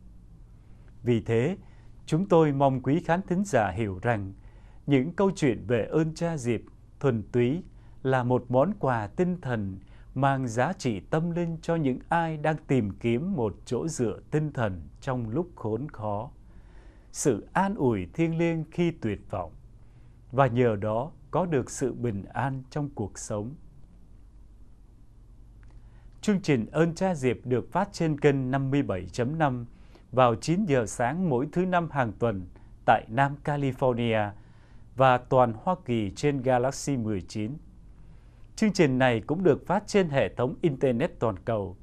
Vì thế, chúng tôi mong quý khán thính giả hiểu rằng những câu chuyện về ơn Cha Diệp thuần túy là một món quà tinh thần mang giá trị tâm linh cho những ai đang tìm kiếm một chỗ dựa tinh thần trong lúc khốn khó, sự an ủi thiêng liêng khi tuyệt vọng, và nhờ đó có được sự bình an trong cuộc sống. Chương trình Ơn Cha Diệp được phát trên kênh 57.5 vào 9 giờ sáng mỗi thứ Năm hàng tuần tại Nam California và toàn Hoa Kỳ trên Galaxy 19. Chương trình này cũng được phát trên hệ thống Internet toàn cầu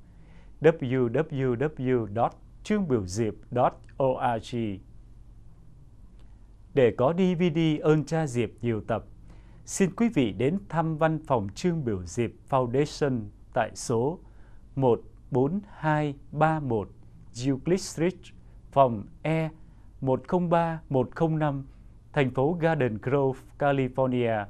www.trương-biểu-diệp.org. Để có DVD Ơn Cha Diệp nhiều tập, xin quý vị đến thăm văn phòng Trương Bửu Diệp Foundation tại số 14231 Euclid Street, phòng E 103105, thành phố Garden Grove, California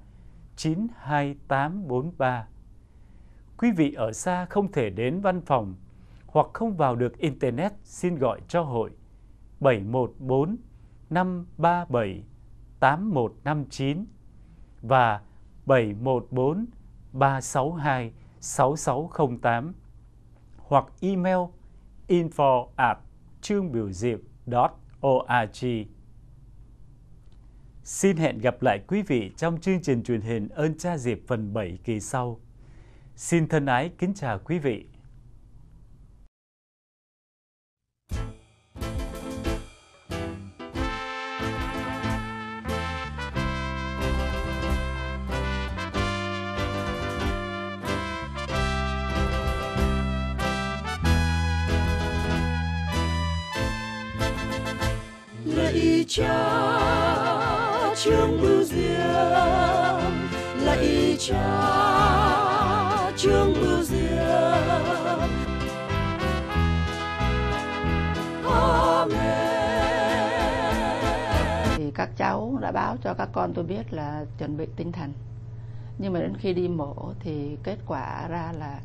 92843. Quý vị ở xa không thể đến văn phòng hoặc không vào được Internet, xin gọi cho hội 714 537 8159 và 714 362 6608 hoặc email info@trương-biểu-diệp.org. Xin hẹn gặp lại quý vị trong chương trình truyền hình Ơn Cha Diệp phần 7 kỳ sau. Xin thân ái kính chào quý vị. lạy Cha Trương Bửu Diệm, lạy Cha Trương Bửu Diệm. Thì các cháu đã báo cho các con tôi biết là chuẩn bị tinh thần, nhưng mà đến khi đi mổ thì kết quả ra là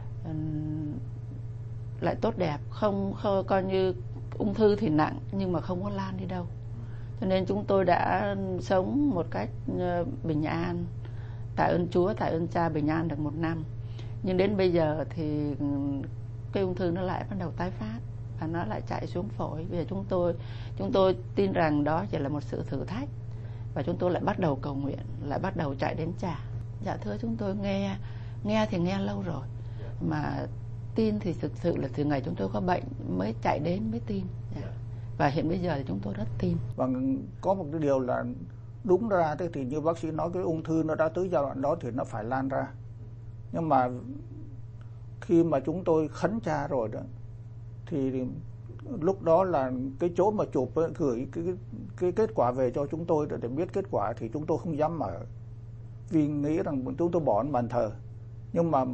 lại tốt đẹp, không coi như ung thư thì nặng nhưng mà không có lan đi đâu, cho nên chúng tôi đã sống một cách bình an, tạ ơn Chúa, tạ ơn Cha, bình an được 1 năm. Nhưng đến bây giờ thì cái ung thư nó lại bắt đầu tái phát và nó lại chạy xuống phổi. Bây giờ chúng tôi tin rằng đó chỉ là một sự thử thách, và chúng tôi lại bắt đầu cầu nguyện, lại bắt đầu chạy đến Cha. Dạ thưa, chúng tôi nghe thì nghe lâu rồi, mà tin thì thực sự là từ ngày chúng tôi có bệnh mới chạy đến mới tin. Và hiện bây giờ thì chúng tôi rất tin. Và có một cái điều là đúng ra thế thì như bác sĩ nói, cái ung thư nó đã tới giai đoạn đó thì nó phải lan ra. Nhưng mà khi mà chúng tôi khấn Cha rồi đó thì lúc đó là cái chỗ mà chụp ấy, gửi cái kết quả về cho chúng tôi để biết kết quả thì chúng tôi không dám mở, vì nghĩ rằng chúng tôi bỏ bàn thờ. Nhưng mà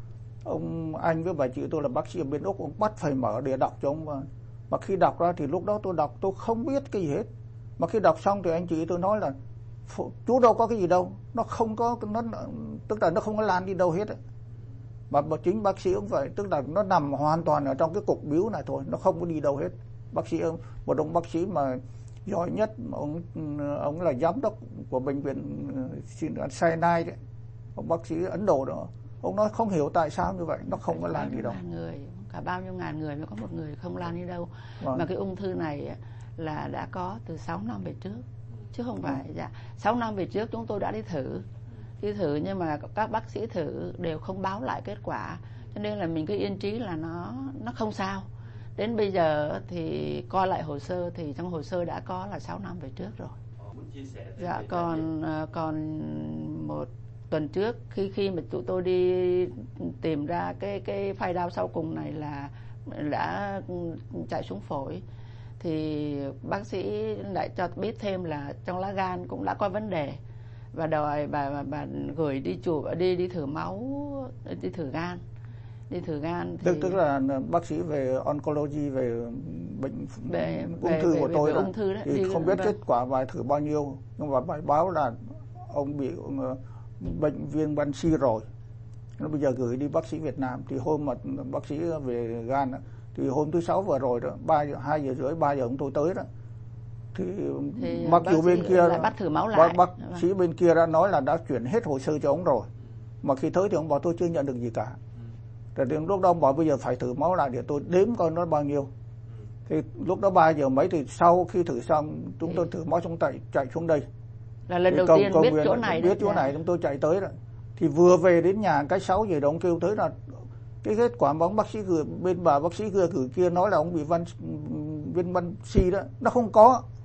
ông anh với bà chị tôi là bác sĩ ở bên Úc, ông bắt phải mở để đọc cho ông. Mà khi đọc ra thì lúc đó tôi đọc tôi không biết cái gì hết. Mà khi đọc xong thì anh chị tôi nói là chú đâu có cái gì đâu, nó không có, tức là nó không có lan đi đâu hết ấy. Mà chính bác sĩ cũng vậy, tức là nó nằm hoàn toàn ở trong cái cục biếu này thôi, nó không có đi đâu hết. Bác sĩ, một ông bác sĩ mà giỏi nhất, ông là giám đốc của bệnh viện Sinai đấy, ông bác sĩ Ấn Độ đó, ông nói không hiểu tại sao như vậy, nó không có lan đi đâu. Cả bao nhiêu ngàn người mới có một người không lan đi đâu. Mà cái ung thư này là đã có từ 6 năm về trước, chứ không phải 6 năm về trước chúng tôi đã đi thử nhưng mà các bác sĩ thử đều không báo lại kết quả, cho nên là mình cứ yên trí là nó không sao. Đến bây giờ thì coi lại hồ sơ thì trong hồ sơ đã có là 6 năm về trước rồi. Dạ, còn một tuần trước khi mà tụi tôi đi tìm ra cái phai đao sau cùng này là đã chạy xuống phổi, thì bác sĩ lại cho biết thêm là trong lá gan cũng đã có vấn đề, và đòi bà gửi đi thử máu, đi thử gan thì... tức là bác sĩ về oncology, về bệnh ung thư của tôi ung thư đấy, thì không biết kết quả bài thử bao nhiêu, nhưng mà bài báo là ông bị bệnh viêm gan C rồi. Nó bây giờ gửi đi bác sĩ Việt Nam. Thì hôm mà bác sĩ về gan thì hôm thứ Sáu vừa rồi đó, 2 giờ rưỡi 3 giờ ông tôi tới đó, thì mặc dù bên kia bắt thử máu lại, bác sĩ bên kia đã nói là đã chuyển hết hồ sơ cho ông rồi, mà khi tới thì ông bảo tôi chưa nhận được gì cả. Rồi đến lúc đó ông bảo bây giờ phải thử máu lại để tôi đếm coi nó bao nhiêu. Thì lúc đó 3 giờ mấy thì sau khi thử xong chúng tôi thử máu xong chạy xuống đây. Là lần đầu tiên biết chỗ này, biết chỗ này chúng tôi chạy tới đó. Thì vừa về đến nhà cái 6 giờ đó ông kêu tới là cái kết quả mà ông bác sĩ gửi, bên bà bác sĩ gửi kia nói là ông bị viêm gan C đó, nó không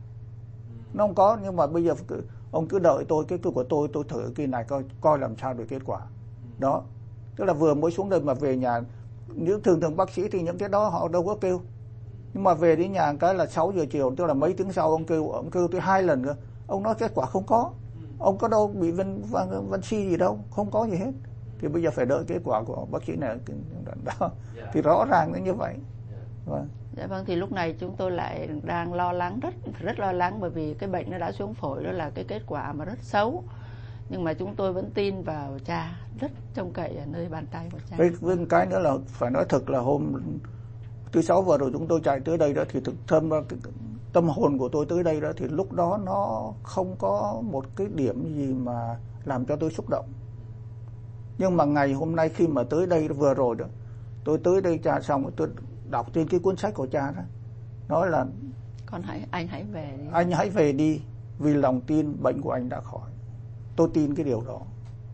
có. Nhưng mà bây giờ ông cứ đợi tôi, cái của tôi thử cái này coi làm sao được kết quả đó. Tức là vừa mới xuống đây mà về nhà, những thường bác sĩ thì những cái đó họ đâu có kêu, nhưng mà về đến nhà cái là 6 giờ chiều, tức là mấy tiếng sau ông kêu tới 2 lần nữa, ông nói kết quả không có, ông có đâu bị viêm gan C gì đâu, không có gì hết. Thì bây giờ phải đợi kết quả của bác sĩ này đó. Thì rõ ràng nó như vậy. Dạ vâng, thì lúc này chúng tôi lại đang lo lắng, rất lo lắng, bởi vì cái bệnh nó đã xuống phổi, đó là cái kết quả mà rất xấu. Nhưng mà chúng tôi vẫn tin vào Cha, rất trông cậy ở nơi bàn tay của Cha. Với cái nữa là phải nói thật là hôm thứ Sáu vừa rồi chúng tôi chạy tới đây đó, thì tâm hồn của tôi tới đây đó, thì lúc đó nó không có một cái điểm gì mà làm cho tôi xúc động. Nhưng mà ngày hôm nay khi mà tới đây vừa rồi đó, tôi tới đây Cha xong tôi đọc trên cái cuốn sách của Cha đó, nói là anh hãy về đi. Anh hãy về đi, vì lòng tin bệnh của anh đã khỏi. Tôi tin cái điều đó.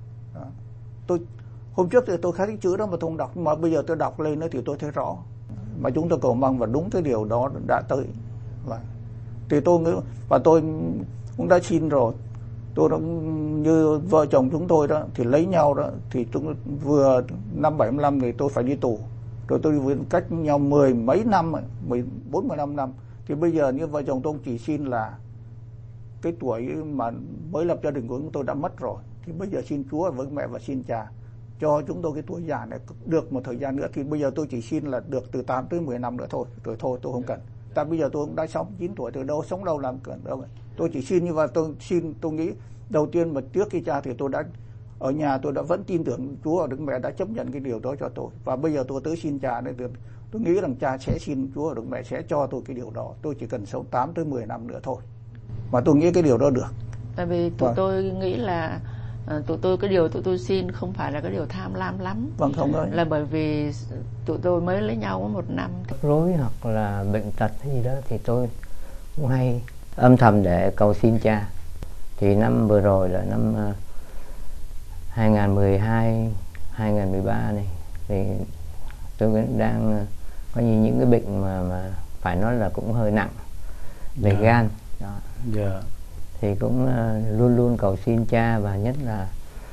Tôi hôm trước thì tôi khá cái chữ đó mà tôi không đọc, mà bây giờ tôi đọc lên nữa thì tôi thấy rõ. Mà chúng tôi cầu mong và đúng cái điều đó đã tới. Thì tôi nghĩ, và tôi cũng đã xin rồi. Tôi đã, như vợ chồng chúng tôi đó thì lấy nhau đó, thì chúng vừa năm 75 thì tôi phải đi tù, rồi tôi vừa cách nhau 10 mấy năm, 14-15 năm, Thì bây giờ như vợ chồng tôi chỉ xin là cái tuổi mà mới lập gia đình của chúng tôi đã mất rồi, thì bây giờ xin Chúa với mẹ và xin cha cho chúng tôi cái tuổi già này được một thời gian nữa. Thì bây giờ tôi chỉ xin là được từ 8 tới 10 năm nữa thôi, rồi thôi tôi không cần. Tại bây giờ tôi cũng đã 69 tuổi, từ đâu sống đâu làm cần đâu. Tôi chỉ xin như vậy. Tôi nghĩ đầu tiên mà trước khi cha thì tôi đã ở nhà, tôi đã vẫn tin tưởng Chúa và Đức Mẹ đã chấp nhận cái điều đó cho tôi. Và bây giờ tôi tới xin cha nên tôi nghĩ rằng cha sẽ xin Chúa và Đức Mẹ sẽ cho tôi cái điều đó. Tôi chỉ cần sống 8 tới 10 năm nữa thôi. Mà tôi nghĩ cái điều đó được. Tại vì tôi nghĩ là cái điều tụi tôi xin không phải là cái điều tham lam lắm. Vâng, không ơi. Là bởi vì tụi tôi mới lấy nhau có 1 năm. Rối hoặc là bệnh tật hay gì đó thì tôi cũng hay âm thầm để cầu xin cha. Thì năm vừa rồi là năm 2012, 2013 này thì tôi cũng đang có những cái bệnh mà phải nói là cũng hơi nặng về gan đó. Thì cũng luôn luôn cầu xin cha, và nhất là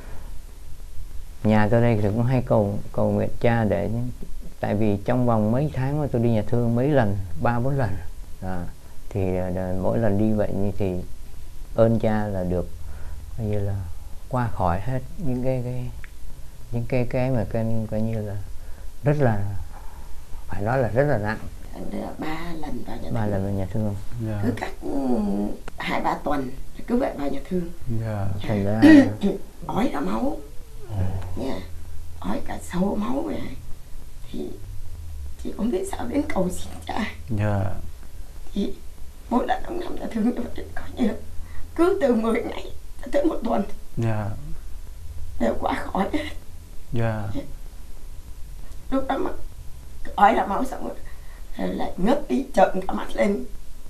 nhà tôi đây thì cũng hay cầu nguyện cha để, tại vì trong vòng mấy tháng mà tôi đi nhà thương mấy lần, 3-4 lần thì mỗi lần đi bệnh thì ơn cha là được coi như là qua khỏi hết những cái mà coi như là rất là, phải nói là rất là nặng. 3 lần vào nhà thương. 3 lần vào nhà thương. Cứ cách 2-3 tuần cứ vậy vào nhà thương. Thành ra ói ra máu, ói cả sâu máu vậy. Thì chị không biết sao đến cầu xin cha. Thì mỗi lần ông nằm nhà thương như vậy coi như cứ từ 10 ngày tới 1 tuần đều qua khỏi hết. Lúc đó mà ói ra máu xong rồi lại ngất đi, trợn cả mắt lên.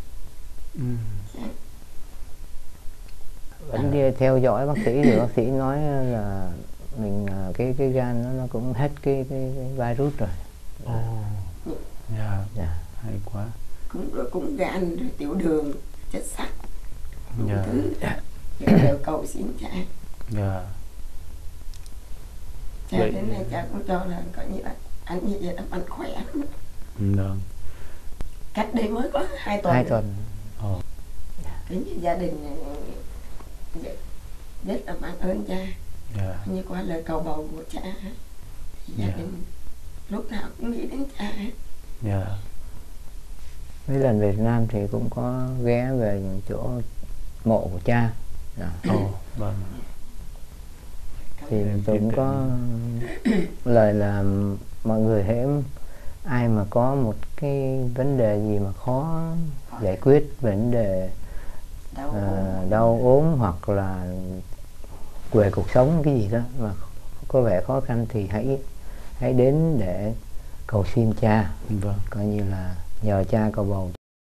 Vẫn đi theo dõi bác sĩ thì bác sĩ nói là mình cái gan nó cũng hết cái virus rồi. Hay quá. Cũng gan rồi tiểu đường, chất sắt, đủ thứ đều cầu xin cha. Cha đến nay cha cũng cho là coi như là anh như vậy là anh khỏe lắm. Cách đây mới có 2 tuần. 2 tuần. Cái như gia đình rất là mang ơn cha. Như qua lời cầu bầu của cha, gia đình lúc nào cũng nghĩ đến cha. Mấy lần về Việt Nam thì cũng có ghé về chỗ mộ của cha. Vâng. Thì tôi cũng có lời là mọi người hễ ai mà có một cái vấn đề gì mà khó giải quyết, vấn đề đau ốm hoặc là về cuộc sống cái gì đó mà có vẻ khó khăn thì hãy đến để cầu xin cha. Coi như là nhờ cha cầu bầu.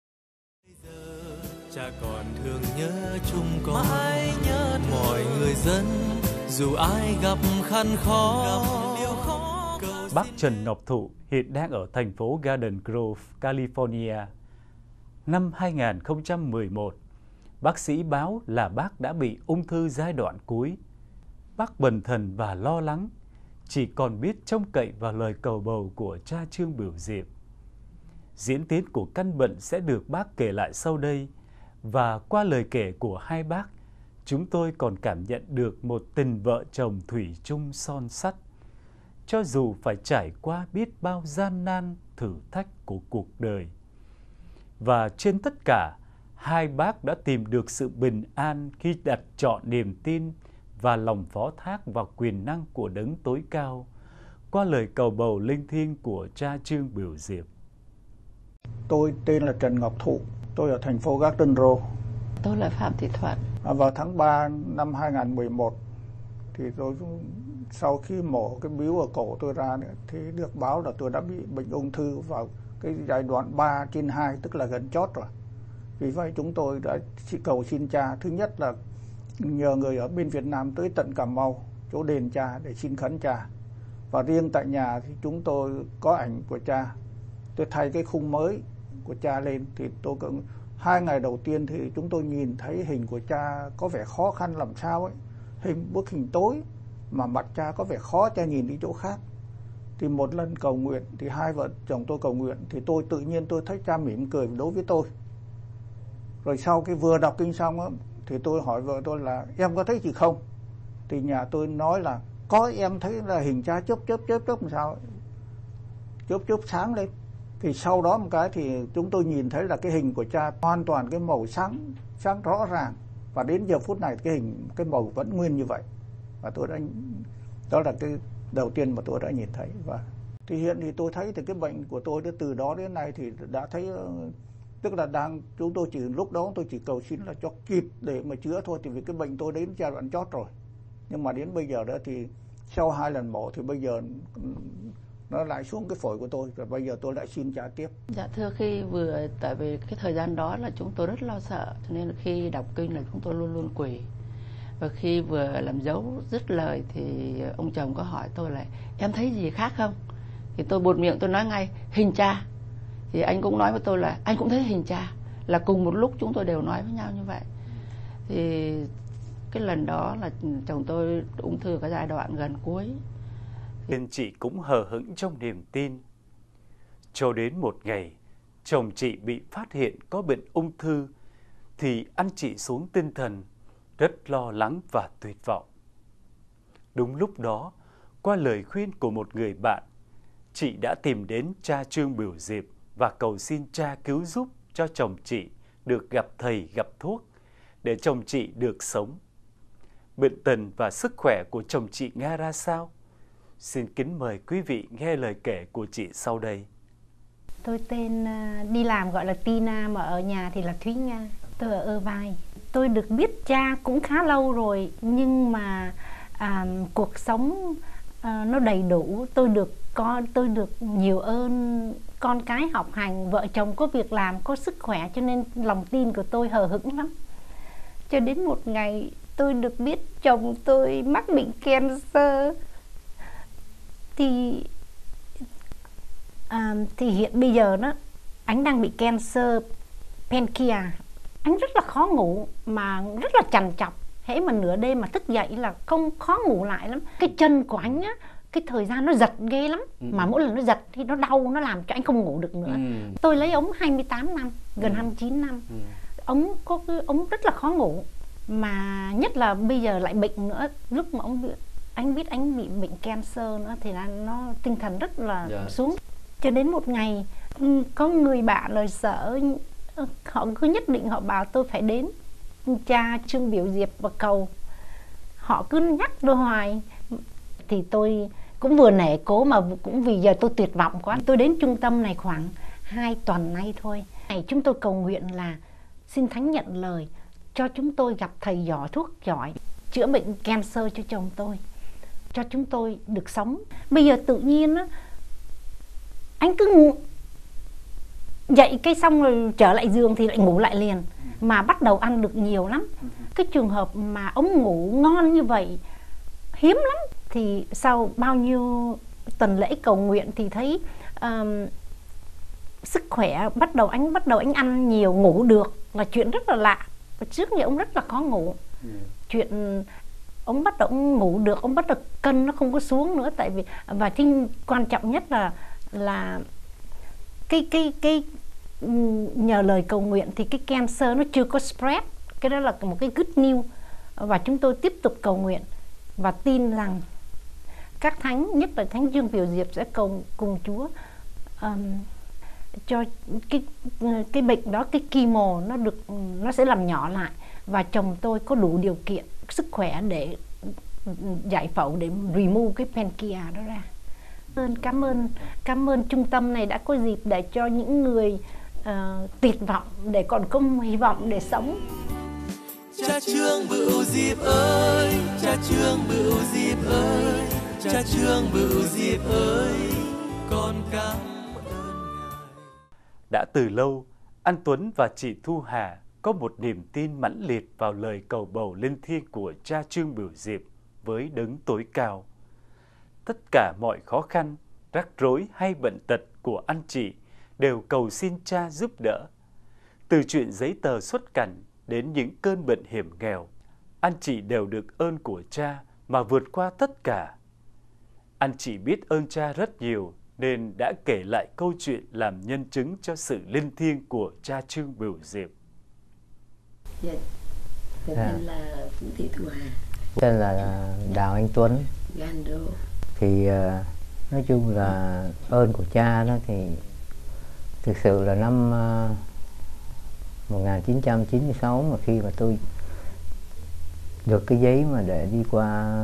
Cha còn thương nhớ chung con, mãi nhớ mọi người dân dù ai gặp khăn khó. Bác Trần Ngọc Thụ hiện đang ở thành phố Garden Grove, California. Năm 2011, bác sĩ báo là bác đã bị ung thư giai đoạn cuối. Bác bần thần và lo lắng, chỉ còn biết trông cậy vào lời cầu bầu của cha Trương Bửu Diệp. Diễn tiến của căn bệnh sẽ được bác kể lại sau đây, và qua lời kể của hai bác, chúng tôi còn cảm nhận được một tình vợ chồng thủy chung son sắt. Cho dù phải trải qua biết bao gian nan, thử thách của cuộc đời. Và trên tất cả, hai bác đã tìm được sự bình an khi đặt trọn niềm tin và lòng phó thác vào quyền năng của Đấng Tối Cao, qua lời cầu bầu linh thiêng của cha Trương Bửu Diệp. Tôi tên là Trần Ngọc Thụ, tôi ở thành phố Garden Grove. Tôi là Phạm Thị Thuận. Vào tháng 3 năm 2011 thì tôi sau khi mổ cái bíu ở cổ tôi ra nữa, thì được báo là tôi đã bị bệnh ung thư vào cái giai đoạn 3/2, tức là gần chót rồi. Vì vậy chúng tôi đã cầu xin cha, thứ nhất là nhờ người ở bên Việt Nam tới tận Cà Mau, chỗ đền cha để xin khấn cha. Và riêng tại nhà thì chúng tôi có ảnh của cha. Tôi thay cái khung mới của cha lên, thì tôi cũng 2 ngày đầu tiên thì chúng tôi nhìn thấy hình của cha có vẻ khó khăn làm sao ấy. Bức hình tối mà mặt cha có vẻ khó, cha nhìn đi chỗ khác. Thì một lần cầu nguyện, thì hai vợ chồng tôi cầu nguyện, thì tôi tự nhiên tôi thấy cha mỉm cười đối với tôi. Rồi sau cái vừa đọc kinh xong á, thì tôi hỏi vợ tôi là em có thấy gì không? Thì nhà tôi nói là có, em thấy là hình cha chớp làm sao, chớp sáng lên. Thì sau đó một cái thì chúng tôi nhìn thấy là cái hình của cha hoàn toàn cái màu sáng rõ ràng, và đến giờ phút này cái màu vẫn nguyên như vậy. Và tôi đã, đó là cái đầu tiên mà tôi đã nhìn thấy. Và thì hiện thì tôi thấy thì cái bệnh của tôi từ đó đến nay thì đã thấy, tức là chúng tôi lúc đó tôi chỉ cầu xin là cho kịp để mà chữa thôi, thì vì cái bệnh tôi đến giai đoạn chót rồi. Nhưng mà đến bây giờ đó thì sau 2 lần mổ thì bây giờ nó lại xuống cái phổi của tôi, và bây giờ tôi lại xin trả tiếp. Dạ thưa, tại vì cái thời gian đó là chúng tôi rất lo sợ, cho nên khi đọc kinh là chúng tôi luôn luôn quỳ. Và khi vừa làm dấu dứt lời thì ông chồng có hỏi tôi là em thấy gì khác không? Thì tôi buột miệng tôi nói ngay hình cha. Thì anh cũng nói với tôi là anh cũng thấy hình cha. Là cùng một lúc chúng tôi đều nói với nhau như vậy. Thì cái lần đó là chồng tôi ung thư cái giai đoạn gần cuối. Nên chị cũng hờ hững trong niềm tin. Cho đến một ngày, chồng chị bị phát hiện có bệnh ung thư, thì anh chị xuống tinh thần, rất lo lắng và tuyệt vọng. Đúng lúc đó, qua lời khuyên của một người bạn, chị đã tìm đến cha Trương Bửu Diệp và cầu xin cha cứu giúp cho chồng chị được gặp thầy gặp thuốc, để chồng chị được sống. Bệnh tật và sức khỏe của chồng chị Nga ra sao? Xin kính mời quý vị nghe lời kể của chị sau đây. Tôi tên đi làm gọi là Tina, mà ở nhà thì là Thúy Nga. Tôi ở Irvine. Tôi được biết cha cũng khá lâu rồi, nhưng mà cuộc sống nó đầy đủ. Tôi được nhiều ơn, con cái học hành, vợ chồng có việc làm, có sức khỏe, cho nên lòng tin của tôi hờ hững lắm. Cho đến một ngày tôi được biết chồng tôi mắc bệnh cancer. Thì hiện bây giờ đó, anh đang bị cancer pancreas. Anh rất là khó ngủ, mà rất là trằn trọc. Hễ mà nửa đêm mà thức dậy là không khó ngủ lại lắm. Cái chân của anh á, cái thời gian nó giật ghê lắm. Mà mỗi lần nó giật thì nó đau, nó làm cho anh không ngủ được nữa. Tôi lấy ống 28 năm, gần 29 năm. Ống rất là khó ngủ. Mà nhất là bây giờ lại bệnh nữa. Lúc mà anh biết anh bị bệnh cancer nữa thì nó tinh thần rất là xuống. Cho đến một ngày có người bạn ở sở, họ cứ nhất định họ bảo tôi phải đến cha Trương Bửu Diệp và cầu. Họ cứ nhắc tôi hoài. Thì tôi cũng vừa nể cố, mà cũng vì giờ tôi tuyệt vọng quá. Tôi đến trung tâm này khoảng 2 tuần nay thôi. Chúng tôi cầu nguyện là xin Thánh nhận lời cho chúng tôi gặp thầy giỏi, thuốc giỏi, chữa bệnh cancer cho chồng tôi, cho chúng tôi được sống. Bây giờ tự nhiên á, anh cứ ngủ dậy cái xong rồi trở lại giường thì lại ngủ lại liền, mà bắt đầu ăn được nhiều lắm. Cái trường hợp mà ông ngủ ngon như vậy hiếm lắm. Thì sau bao nhiêu tuần lễ cầu nguyện thì thấy sức khỏe bắt đầu anh ăn nhiều, ngủ được là chuyện rất là lạ. Trước giờ ông rất là khó ngủ. Chuyện ông bắt đầu ngủ được, ông bắt đầu cân nó không có xuống nữa. Tại vì và cái quan trọng nhất là cái nhờ lời cầu nguyện thì cái cancer nó chưa có spread. Cái đó là một cái good news. Và chúng tôi tiếp tục cầu nguyện và tin rằng các thánh, nhất là Thánh Trương Bửu Diệp sẽ cầu cùng Chúa cho cái bệnh đó, cái chemo nó sẽ làm nhỏ lại, và chồng tôi có đủ điều kiện sức khỏe để giải phẫu, để remove cái pancreas đó ra. Cảm ơn trung tâm này đã có dịp để cho những người tuyệt vọng để còn có hy vọng để sống. Cha Trương Bửu Diệp ơi, cha Trương Bửu Diệp ơi, cha Trương Bửu Diệp ơi, con cảm ơn Ngài. Đã từ lâu, anh Tuấn và chị Thu Hà có một niềm tin mãnh liệt vào lời cầu bầu linh thiêng của cha Trương Bửu Diệp với đấng tối cao. Tất cả mọi khó khăn, rắc rối hay bệnh tật của anh chị đều cầu xin cha giúp đỡ. Từ chuyện giấy tờ xuất cảnh đến những cơn bệnh hiểm nghèo, anh chị đều được ơn của cha mà vượt qua tất cả. anh chị biết ơn cha rất nhiều nên đã kể lại câu chuyện làm nhân chứng cho sự linh thiêng của cha Trương Bửu Diệp. Dạ, tên là Vũ Thị Thu Hà. Tên là Đào Anh Tuấn. Gandro. Thì nói chung là ơn của cha đó thì thực sự là năm 1996 mà khi mà tôi được cái giấy mà để đi qua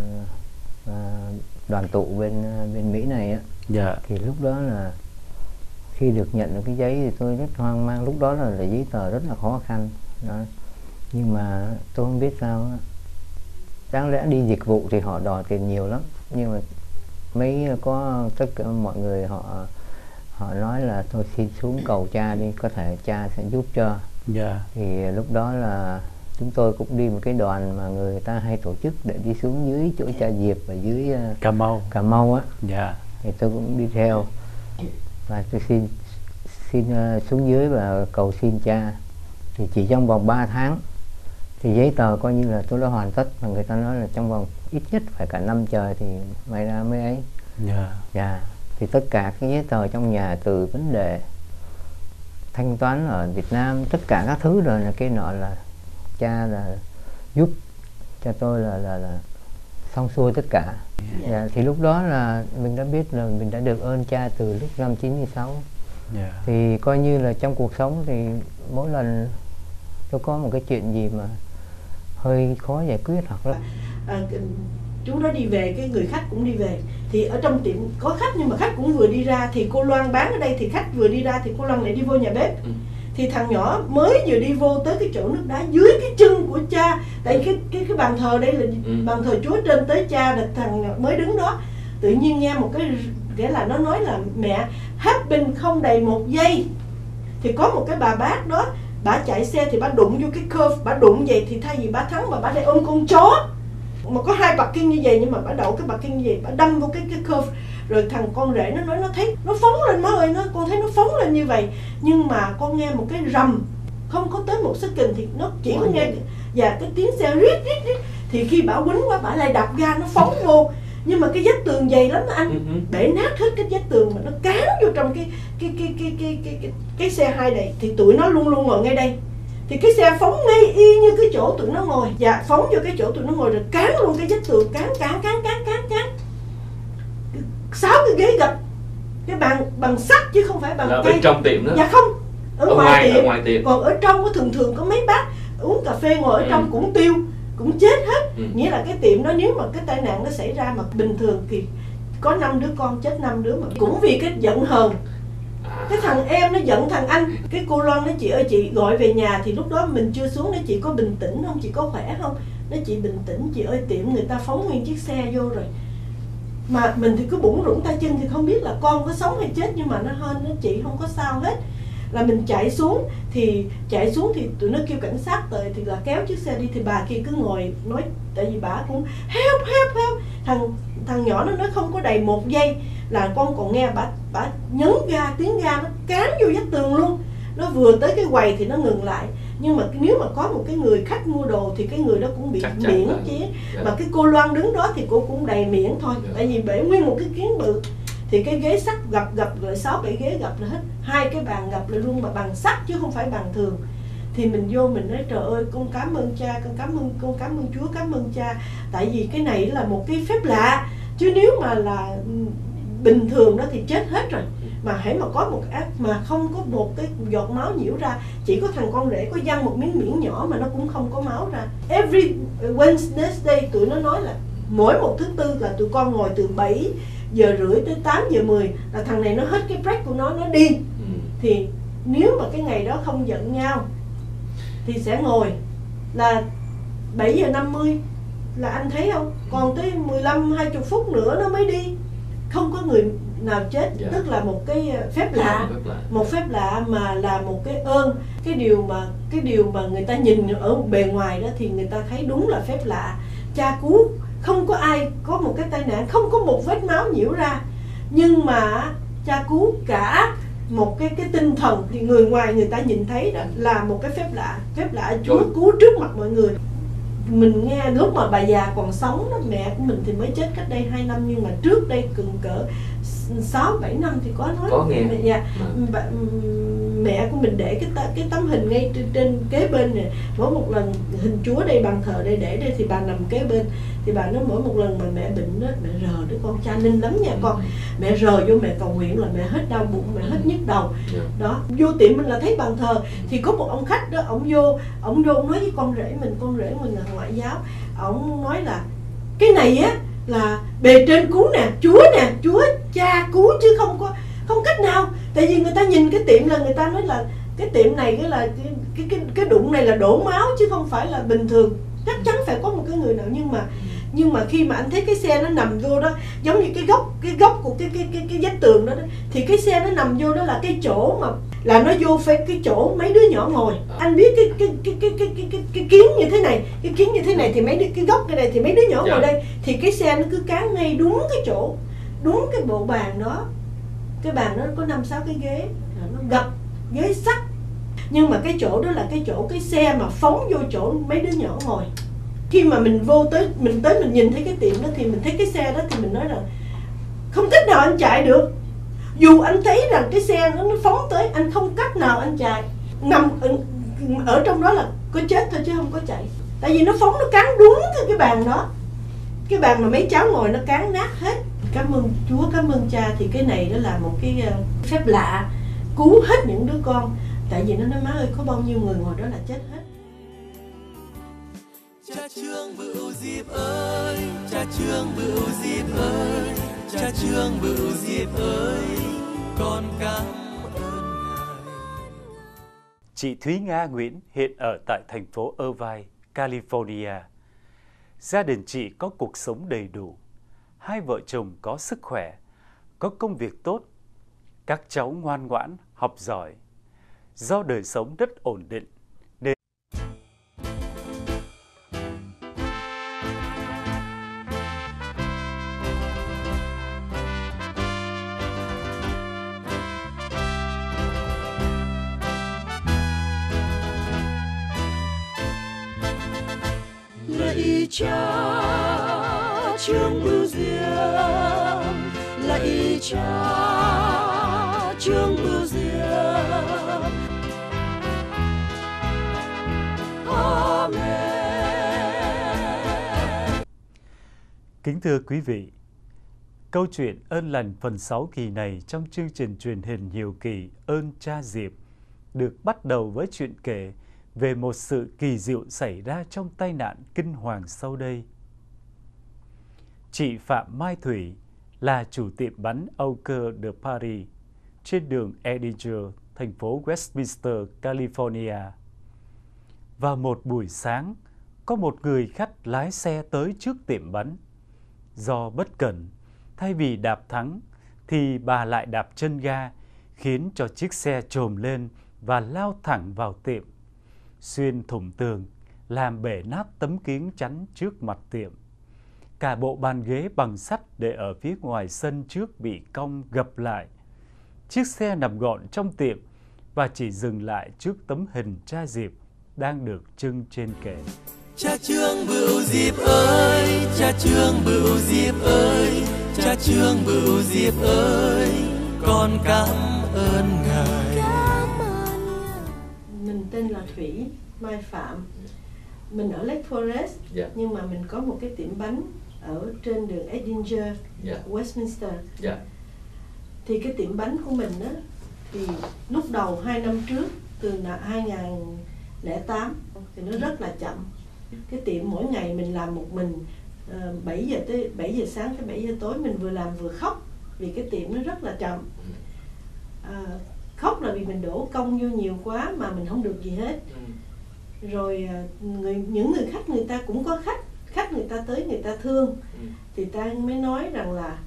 đoàn tụ bên Mỹ này á, thì lúc đó là khi được nhận được cái giấy thì tôi rất hoang mang. Lúc đó là giấy tờ rất là khó khăn đó. Nhưng mà tôi không biết sao á, đáng lẽ đi dịch vụ thì họ đòi tiền nhiều lắm, nhưng mà mấy có tất cả mọi người họ nói là tôi xin xuống cầu cha đi, có thể cha sẽ giúp cho. Thì lúc đó là chúng tôi cũng đi một cái đoàn mà người ta hay tổ chức để đi xuống dưới chỗ cha Diệp ở dưới Cà Mau á. Thì tôi cũng đi theo và tôi xin xuống dưới và cầu xin cha. Thì chỉ trong vòng 3 tháng thì giấy tờ coi như là tôi đã hoàn tất, và người ta nói là trong vòng ít nhất phải cả năm trời thì mày ra mới ấy. Thì tất cả cái giấy tờ trong nhà, từ vấn đề thanh toán ở Việt Nam, tất cả các thứ rồi là cái nọ là cha là giúp cho tôi là xong xuôi tất cả. Thì lúc đó là mình đã biết là mình đã được ơn cha từ lúc năm 96. Thì coi như là trong cuộc sống thì mỗi lần tôi có một cái chuyện gì mà hơi khó giải quyết hoặc là chú đó đi về, cái người khách cũng đi về, thì ở trong tiệm có khách nhưng mà khách cũng vừa đi ra, thì cô Loan bán ở đây thì khách vừa đi ra thì cô Loan lại đi vô nhà bếp. Thì thằng nhỏ mới vừa đi vô tới cái chỗ nước đá dưới cái chân của cha, tại cái bàn thờ đây là bàn thờ Chúa trên tới cha, là thằng mới đứng đó tự nhiên nghe một cái nghĩa là nó nói là mẹ hát bình không đầy 1 giây thì có một cái bà bác đó, bà chạy xe thì bà đụng vô cái curve, bà đụng vậy thì thay vì bà thắng mà bà lại ôm con chó mà có 2 parking như vậy, nhưng mà bà đậu cái parking như vậy, bà đâm vô cái curve. Rồi thằng con rể nó nói nó thấy nó phóng lên má ơi, con thấy nó phóng lên như vậy, nhưng mà con nghe một cái rầm không có tới 1 second thì nó chỉ có nghe và cái tiếng xe rít rít rít. Thì khi bà quýnh quá bà lại đạp ga nó phóng vô, nhưng mà cái vách tường dày lắm anh, bể nát hết cái vách tường mà nó cán vô trong cái xe 2 này. Thì tụi nó luôn luôn ngồi ngay đây, thì cái xe phóng ngay y như cái chỗ tụi nó ngồi, và phóng vô cái chỗ tụi nó ngồi rồi cán luôn cái vách tường, cán 6 cái ghế gập, cái bằng sắt chứ không phải bằng cây. Bên trong tiệm đó? Dạ không, ở ngoài tiệm. Còn ở trong có thường có mấy bác uống cà phê ngồi ở trong cũng tiêu, cũng chết hết. Nghĩa là cái tiệm đó nếu mà cái tai nạn nó xảy ra mà bình thường thì có 5 đứa con chết 5 đứa, mà cũng vì cái giận hờn. Cái thằng em nó giận thằng anh. Cái cô Loan nói chị ơi chị gọi về nhà, thì lúc đó mình chưa xuống, nói chị có bình tĩnh không, chị có khỏe không. Nói chị bình tĩnh chị ơi, tiệm người ta phóng nguyên chiếc xe vô rồi. Mà mình thì cứ bủn rủn tay chân thì không biết là con có sống hay chết, nhưng mà nó hên nó chị không có sao hết. Là mình chạy xuống thì tụi nó kêu cảnh sát tới thì là kéo chiếc xe đi, thì bà kia cứ ngồi nói, tại vì bà cũng help. Thằng nhỏ nó nói không có đầy 1 giây là con còn nghe bà nhấn ga, tiếng ga nó cán vô vách tường luôn. Nó vừa tới cái quầy thì nó ngừng lại, nhưng mà nếu mà có một cái người khách mua đồ thì cái người đó cũng bị miễn chứ. Mà cái cô Loan đứng đó thì cô cũng đầy miễn thôi, tại vì bể nguyên một cái kiến bự. Thì cái ghế sắt gập rồi 6-7 ghế gập là hết, 2 cái bàn gập lại luôn, mà bằng sắt chứ không phải bằng thường. Thì mình vô mình nói trời ơi con cảm ơn cha, con cảm ơn Chúa, cảm ơn cha, tại vì cái này là một cái phép lạ, chứ nếu mà là bình thường đó thì chết hết rồi. Mà hãy mà có một cái mà không có một cái giọt máu nhiễu ra, chỉ có thằng con rể có văng một miếng miễn nhỏ mà nó cũng không có máu ra. Every Wednesday tụi nó nói là mỗi một thứ Tư là tụi con ngồi từ 7 giờ rưỡi tới 8 giờ 10 là thằng này nó hết cái break của nó đi. Thì nếu mà cái ngày đó không giận nhau thì sẽ ngồi là 7 giờ 50 là anh thấy không, còn tới 15-20 phút nữa nó mới đi. Không có người nào chết, tức là một cái phép lạ, một phép lạ mà là một cái ơn. Cái điều mà người ta nhìn ở bề ngoài đó thì người ta thấy đúng là phép lạ. Cha cứu, không có ai có một cái tai nạn, không có một vết máu nhiễu ra, nhưng mà cha cứu cả một cái tinh thần, thì người ngoài người ta nhìn thấy đó là một cái phép lạ Chúa cứu trước mặt mọi người. mình nghe lúc mà bà già còn sống đó, mẹ của mình thì mới chết cách đây 2 năm, nhưng mà trước đây cừng cỡ 6-7 năm thì có nói có nghe. Mẹ của mình để cái tấm hình ngay trên kế bên này, mỗi một lần hình Chúa đây, bàn thờ đây để đây, thì bà nằm kế bên, thì bà nói mỗi một lần mà mẹ bệnh đó, mẹ rờ đứa con, cha ninh lắm nha con, mẹ rờ vô mẹ cầu nguyện là mẹ hết đau bụng, mẹ hết nhức đầu. Đó, vô tiệm mình là thấy bàn thờ, thì có một ông khách đó, ông vô ông nói với con rể mình là ngoại giáo, ông nói là cái này á là bề trên cứu nè, Chúa cha cứu chứ không cách nào. Tại vì người ta nhìn cái tiệm là người ta nói là cái tiệm này cái là cái đụng này là đổ máu chứ không phải là bình thường, chắc chắn phải có một cái người nào. Nhưng mà khi mà anh thấy cái xe nó nằm vô đó, giống như cái góc của cái vách tường đó, thì cái xe nó nằm vô đó là cái chỗ mà là nó vô phải cái chỗ mấy đứa nhỏ ngồi. Anh biết cái kiến như thế này, cái kiến như thế này thì cái góc cái này thì mấy đứa nhỏ ngồi đây, thì cái xe nó cứ cán ngay đúng cái chỗ, đúng cái bộ bàn đó. Cái bàn đó có 5-6 cái ghế, nó gập ghế sắt, nhưng mà cái chỗ đó là cái chỗ cái xe mà phóng vô chỗ mấy đứa nhỏ ngồi. Khi mà mình mình nhìn thấy cái tiệm đó thì mình thấy cái xe đó thì mình nói rằng không cách nào anh chạy được. Dù anh thấy rằng cái xe nó phóng tới, anh không cách nào anh chạy. Nằm ở trong đó là có chết thôi chứ không có chạy. Tại vì nó phóng, nó cán đúng cái bàn đó. Cái bàn mà mấy cháu ngồi nó cán nát hết. Cảm ơn Chúa, cảm ơn cha, thì cái này đó là một cái phép lạ cứu hết những đứa con. Tại vì nó nói má ơi, có bao nhiêu người ngồi đó là chết hết. Cha Trương Bửu Diệp ơi, cha Trương Bửu Diệp ơi, cha Trương Bửu Diệp ơi, con cảm ơn Ngài. Chị Thúy Nga Nguyễn hiện ở tại thành phố Irvine, California. Gia đình chị có cuộc sống đầy đủ, 2 vợ chồng có sức khỏe, có công việc tốt, các cháu ngoan ngoãn, học giỏi. Do đời sống rất ổn định, nên lạy cha Trương Bửu Diệp, lạy cha Trương Bửu Diệp. Amen. kính thưa quý vị, câu chuyện ơn lành phần 6 kỳ này trong chương trình truyền hình nhiều kỳ Ơn Cha Diệp được bắt đầu với chuyện kể về một sự kỳ diệu xảy ra trong tai nạn kinh hoàng sau đây. Chị Phạm Mai Thủy là chủ tiệm bánh Au Cœur de Paris trên đường Edinger, thành phố Westminster, California. Vào một buổi sáng, có một người khách lái xe tới trước tiệm bánh. Do bất cẩn, thay vì đạp thắng, thì bà lại đạp chân ga, khiến cho chiếc xe chồm lên và lao thẳng vào tiệm, xuyên thủng tường, làm bể nát tấm kính chắn trước mặt tiệm. Cả bộ bàn ghế bằng sắt để ở phía ngoài sân trước bị cong gập lại. Chiếc xe nằm gọn trong tiệm và chỉ dừng lại trước tấm hình cha Diệp đang được trưng trên kệ. Cha Trương Bửu Diệp ơi, cha Trương Bửu Diệp ơi, cha Trương Bửu Diệp ơi, con cảm ơn Ngài. Mình tên là Thủy Mai Phạm. Mình ở Lake Forest, nhưng mà mình có một cái tiệm bánh ở trên đường Edinger, Westminster. Thì cái tiệm bánh của mình á, thì lúc đầu 2 năm trước, từ 2008, thì nó rất là chậm. Cái tiệm mỗi ngày mình làm một mình, 7 giờ sáng tới 7 giờ tối mình vừa làm vừa khóc vì cái tiệm nó rất là chậm. Khóc là vì mình đổ công vô nhiều quá mà mình không được gì hết. Rồi những người khách người ta cũng có khách người ta tới người ta thương, thì ta mới nói rằng là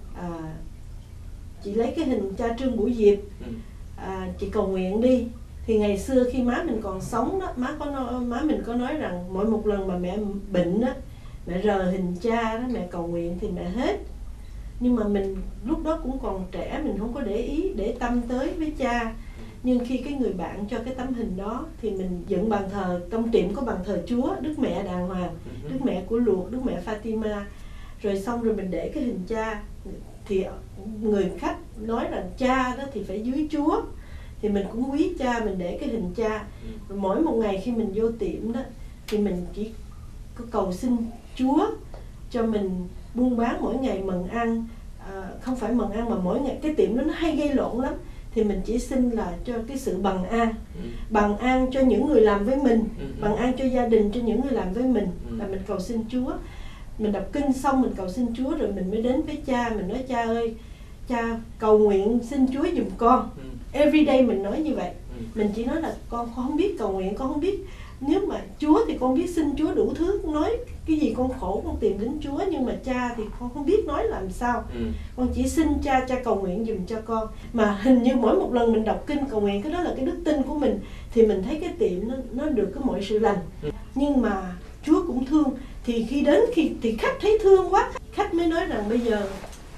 chị lấy cái hình cha Trương Bửu Diệp, chị cầu nguyện đi. Thì ngày xưa khi má mình còn sống đó, má mình có nói rằng mỗi một lần mà mẹ bệnh đó, mẹ rờ hình cha đó, mẹ cầu nguyện thì mẹ hết. Nhưng mà mình lúc đó cũng còn trẻ, mình không có để ý, để tâm tới với cha. Nhưng khi cái người bạn cho cái tấm hình đó thì mình dựng bàn thờ, trong tiệm có bàn thờ Chúa, Đức Mẹ đàng hoàng, Đức Mẹ của Luộc, Đức Mẹ Fatima. Rồi xong rồi mình để cái hình cha, thì người khách nói rằng cha đó thì phải dưới Chúa, thì mình cũng quý cha, mình để cái hình cha. Rồi mỗi một ngày khi mình vô tiệm đó thì mình chỉ có cầu xin Chúa cho mình buôn bán mỗi ngày mần ăn, không phải mần ăn mà mỗi ngày cái tiệm đó nó hay gây lộn lắm, thì mình chỉ xin là cho cái sự bằng an cho những người làm với mình, bằng an cho gia đình, cho những người làm với mình, là mình cầu xin Chúa. Mình đọc kinh xong mình cầu xin Chúa rồi mình mới đến với cha, mình nói cha ơi, cha cầu nguyện xin Chúa giùm con. Everyday mình nói như vậy. Mình chỉ nói là con không biết cầu nguyện, con không biết, nếu mà Chúa thì con biết xin Chúa đủ thứ, nói cái gì con khổ con tìm đến Chúa, nhưng mà cha thì con không biết nói làm sao. Con chỉ xin cha cầu nguyện giùm cho con. Mà hình như mỗi một lần mình đọc kinh cầu nguyện, cái đó là cái đức tin của mình, thì mình thấy cái tiệm nó được cái mọi sự lành. Nhưng mà Chúa cũng thương. Thì khi đến thì khách thấy thương quá, khách mới nói rằng bây giờ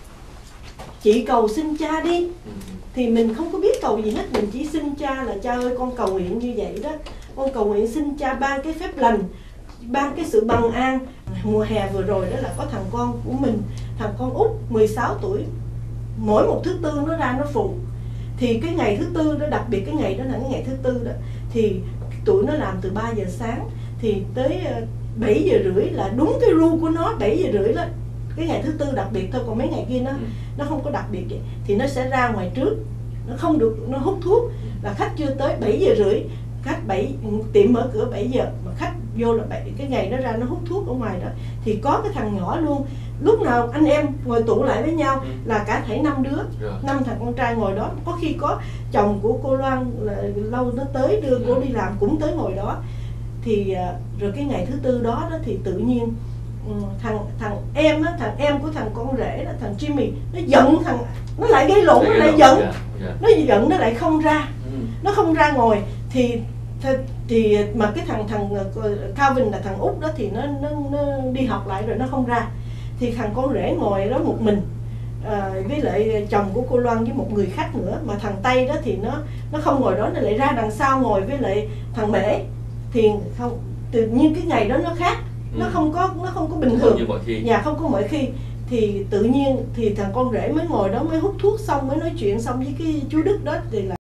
chị cầu xin cha đi. Thì mình không có biết cầu gì hết, mình chỉ xin cha là cha ơi con cầu nguyện như vậy đó, con cầu nguyện xin cha ban cái phép lành, ban cái sự bằng an. Mùa hè vừa rồi đó là có thằng con của mình, thằng con út 16 tuổi, mỗi một thứ tư nó ra nó phụ. Thì cái ngày thứ tư đó, đặc biệt cái ngày đó là cái ngày thứ tư đó, thì tụi nó làm từ 3 giờ sáng thì tới 7 giờ rưỡi là đúng cái ru của nó, 7 giờ rưỡi đó. Cái ngày thứ tư đặc biệt thôi, còn mấy ngày kia nó không có đặc biệt vậy. Thì nó sẽ ra ngoài trước, nó không được, nó hút thuốc, là khách chưa tới 7 giờ rưỡi, tiệm mở cửa 7 giờ mà khách vô là cái ngày đó ra nó hút thuốc ở ngoài đó. Thì có cái thằng nhỏ luôn, lúc nào anh em ngồi tụ lại với nhau là cả thảy 5 đứa, 5 thằng con trai ngồi đó. Có khi có chồng của cô Loan là lâu nó tới đưa cô đi làm cũng tới ngồi đó. Thì rồi cái ngày thứ tư đó thì tự nhiên thằng em của thằng con rể đó, thằng Jimmy, nó giận thằng, nó lại gây lộn, nó lại giận, nó giận, nó lại không ra, nó không ra ngồi. Thì mà cái thằng Calvin là thằng út đó thì nó đi học lại rồi nó không ra. Thì thằng con rể ngồi đó một mình, với lại chồng của cô Loan với một người khách nữa. Mà thằng Tây đó thì nó không ngồi đó, nó lại ra đằng sau ngồi với lại thằng Mễ. Thì không, tự nhiên cái ngày đó nó khác, nó không có bình thường, nhà không có mọi khi. Thì tự nhiên thì thằng con rể mới ngồi đó, mới hút thuốc xong, mới nói chuyện xong với cái chú Đức đó, thì là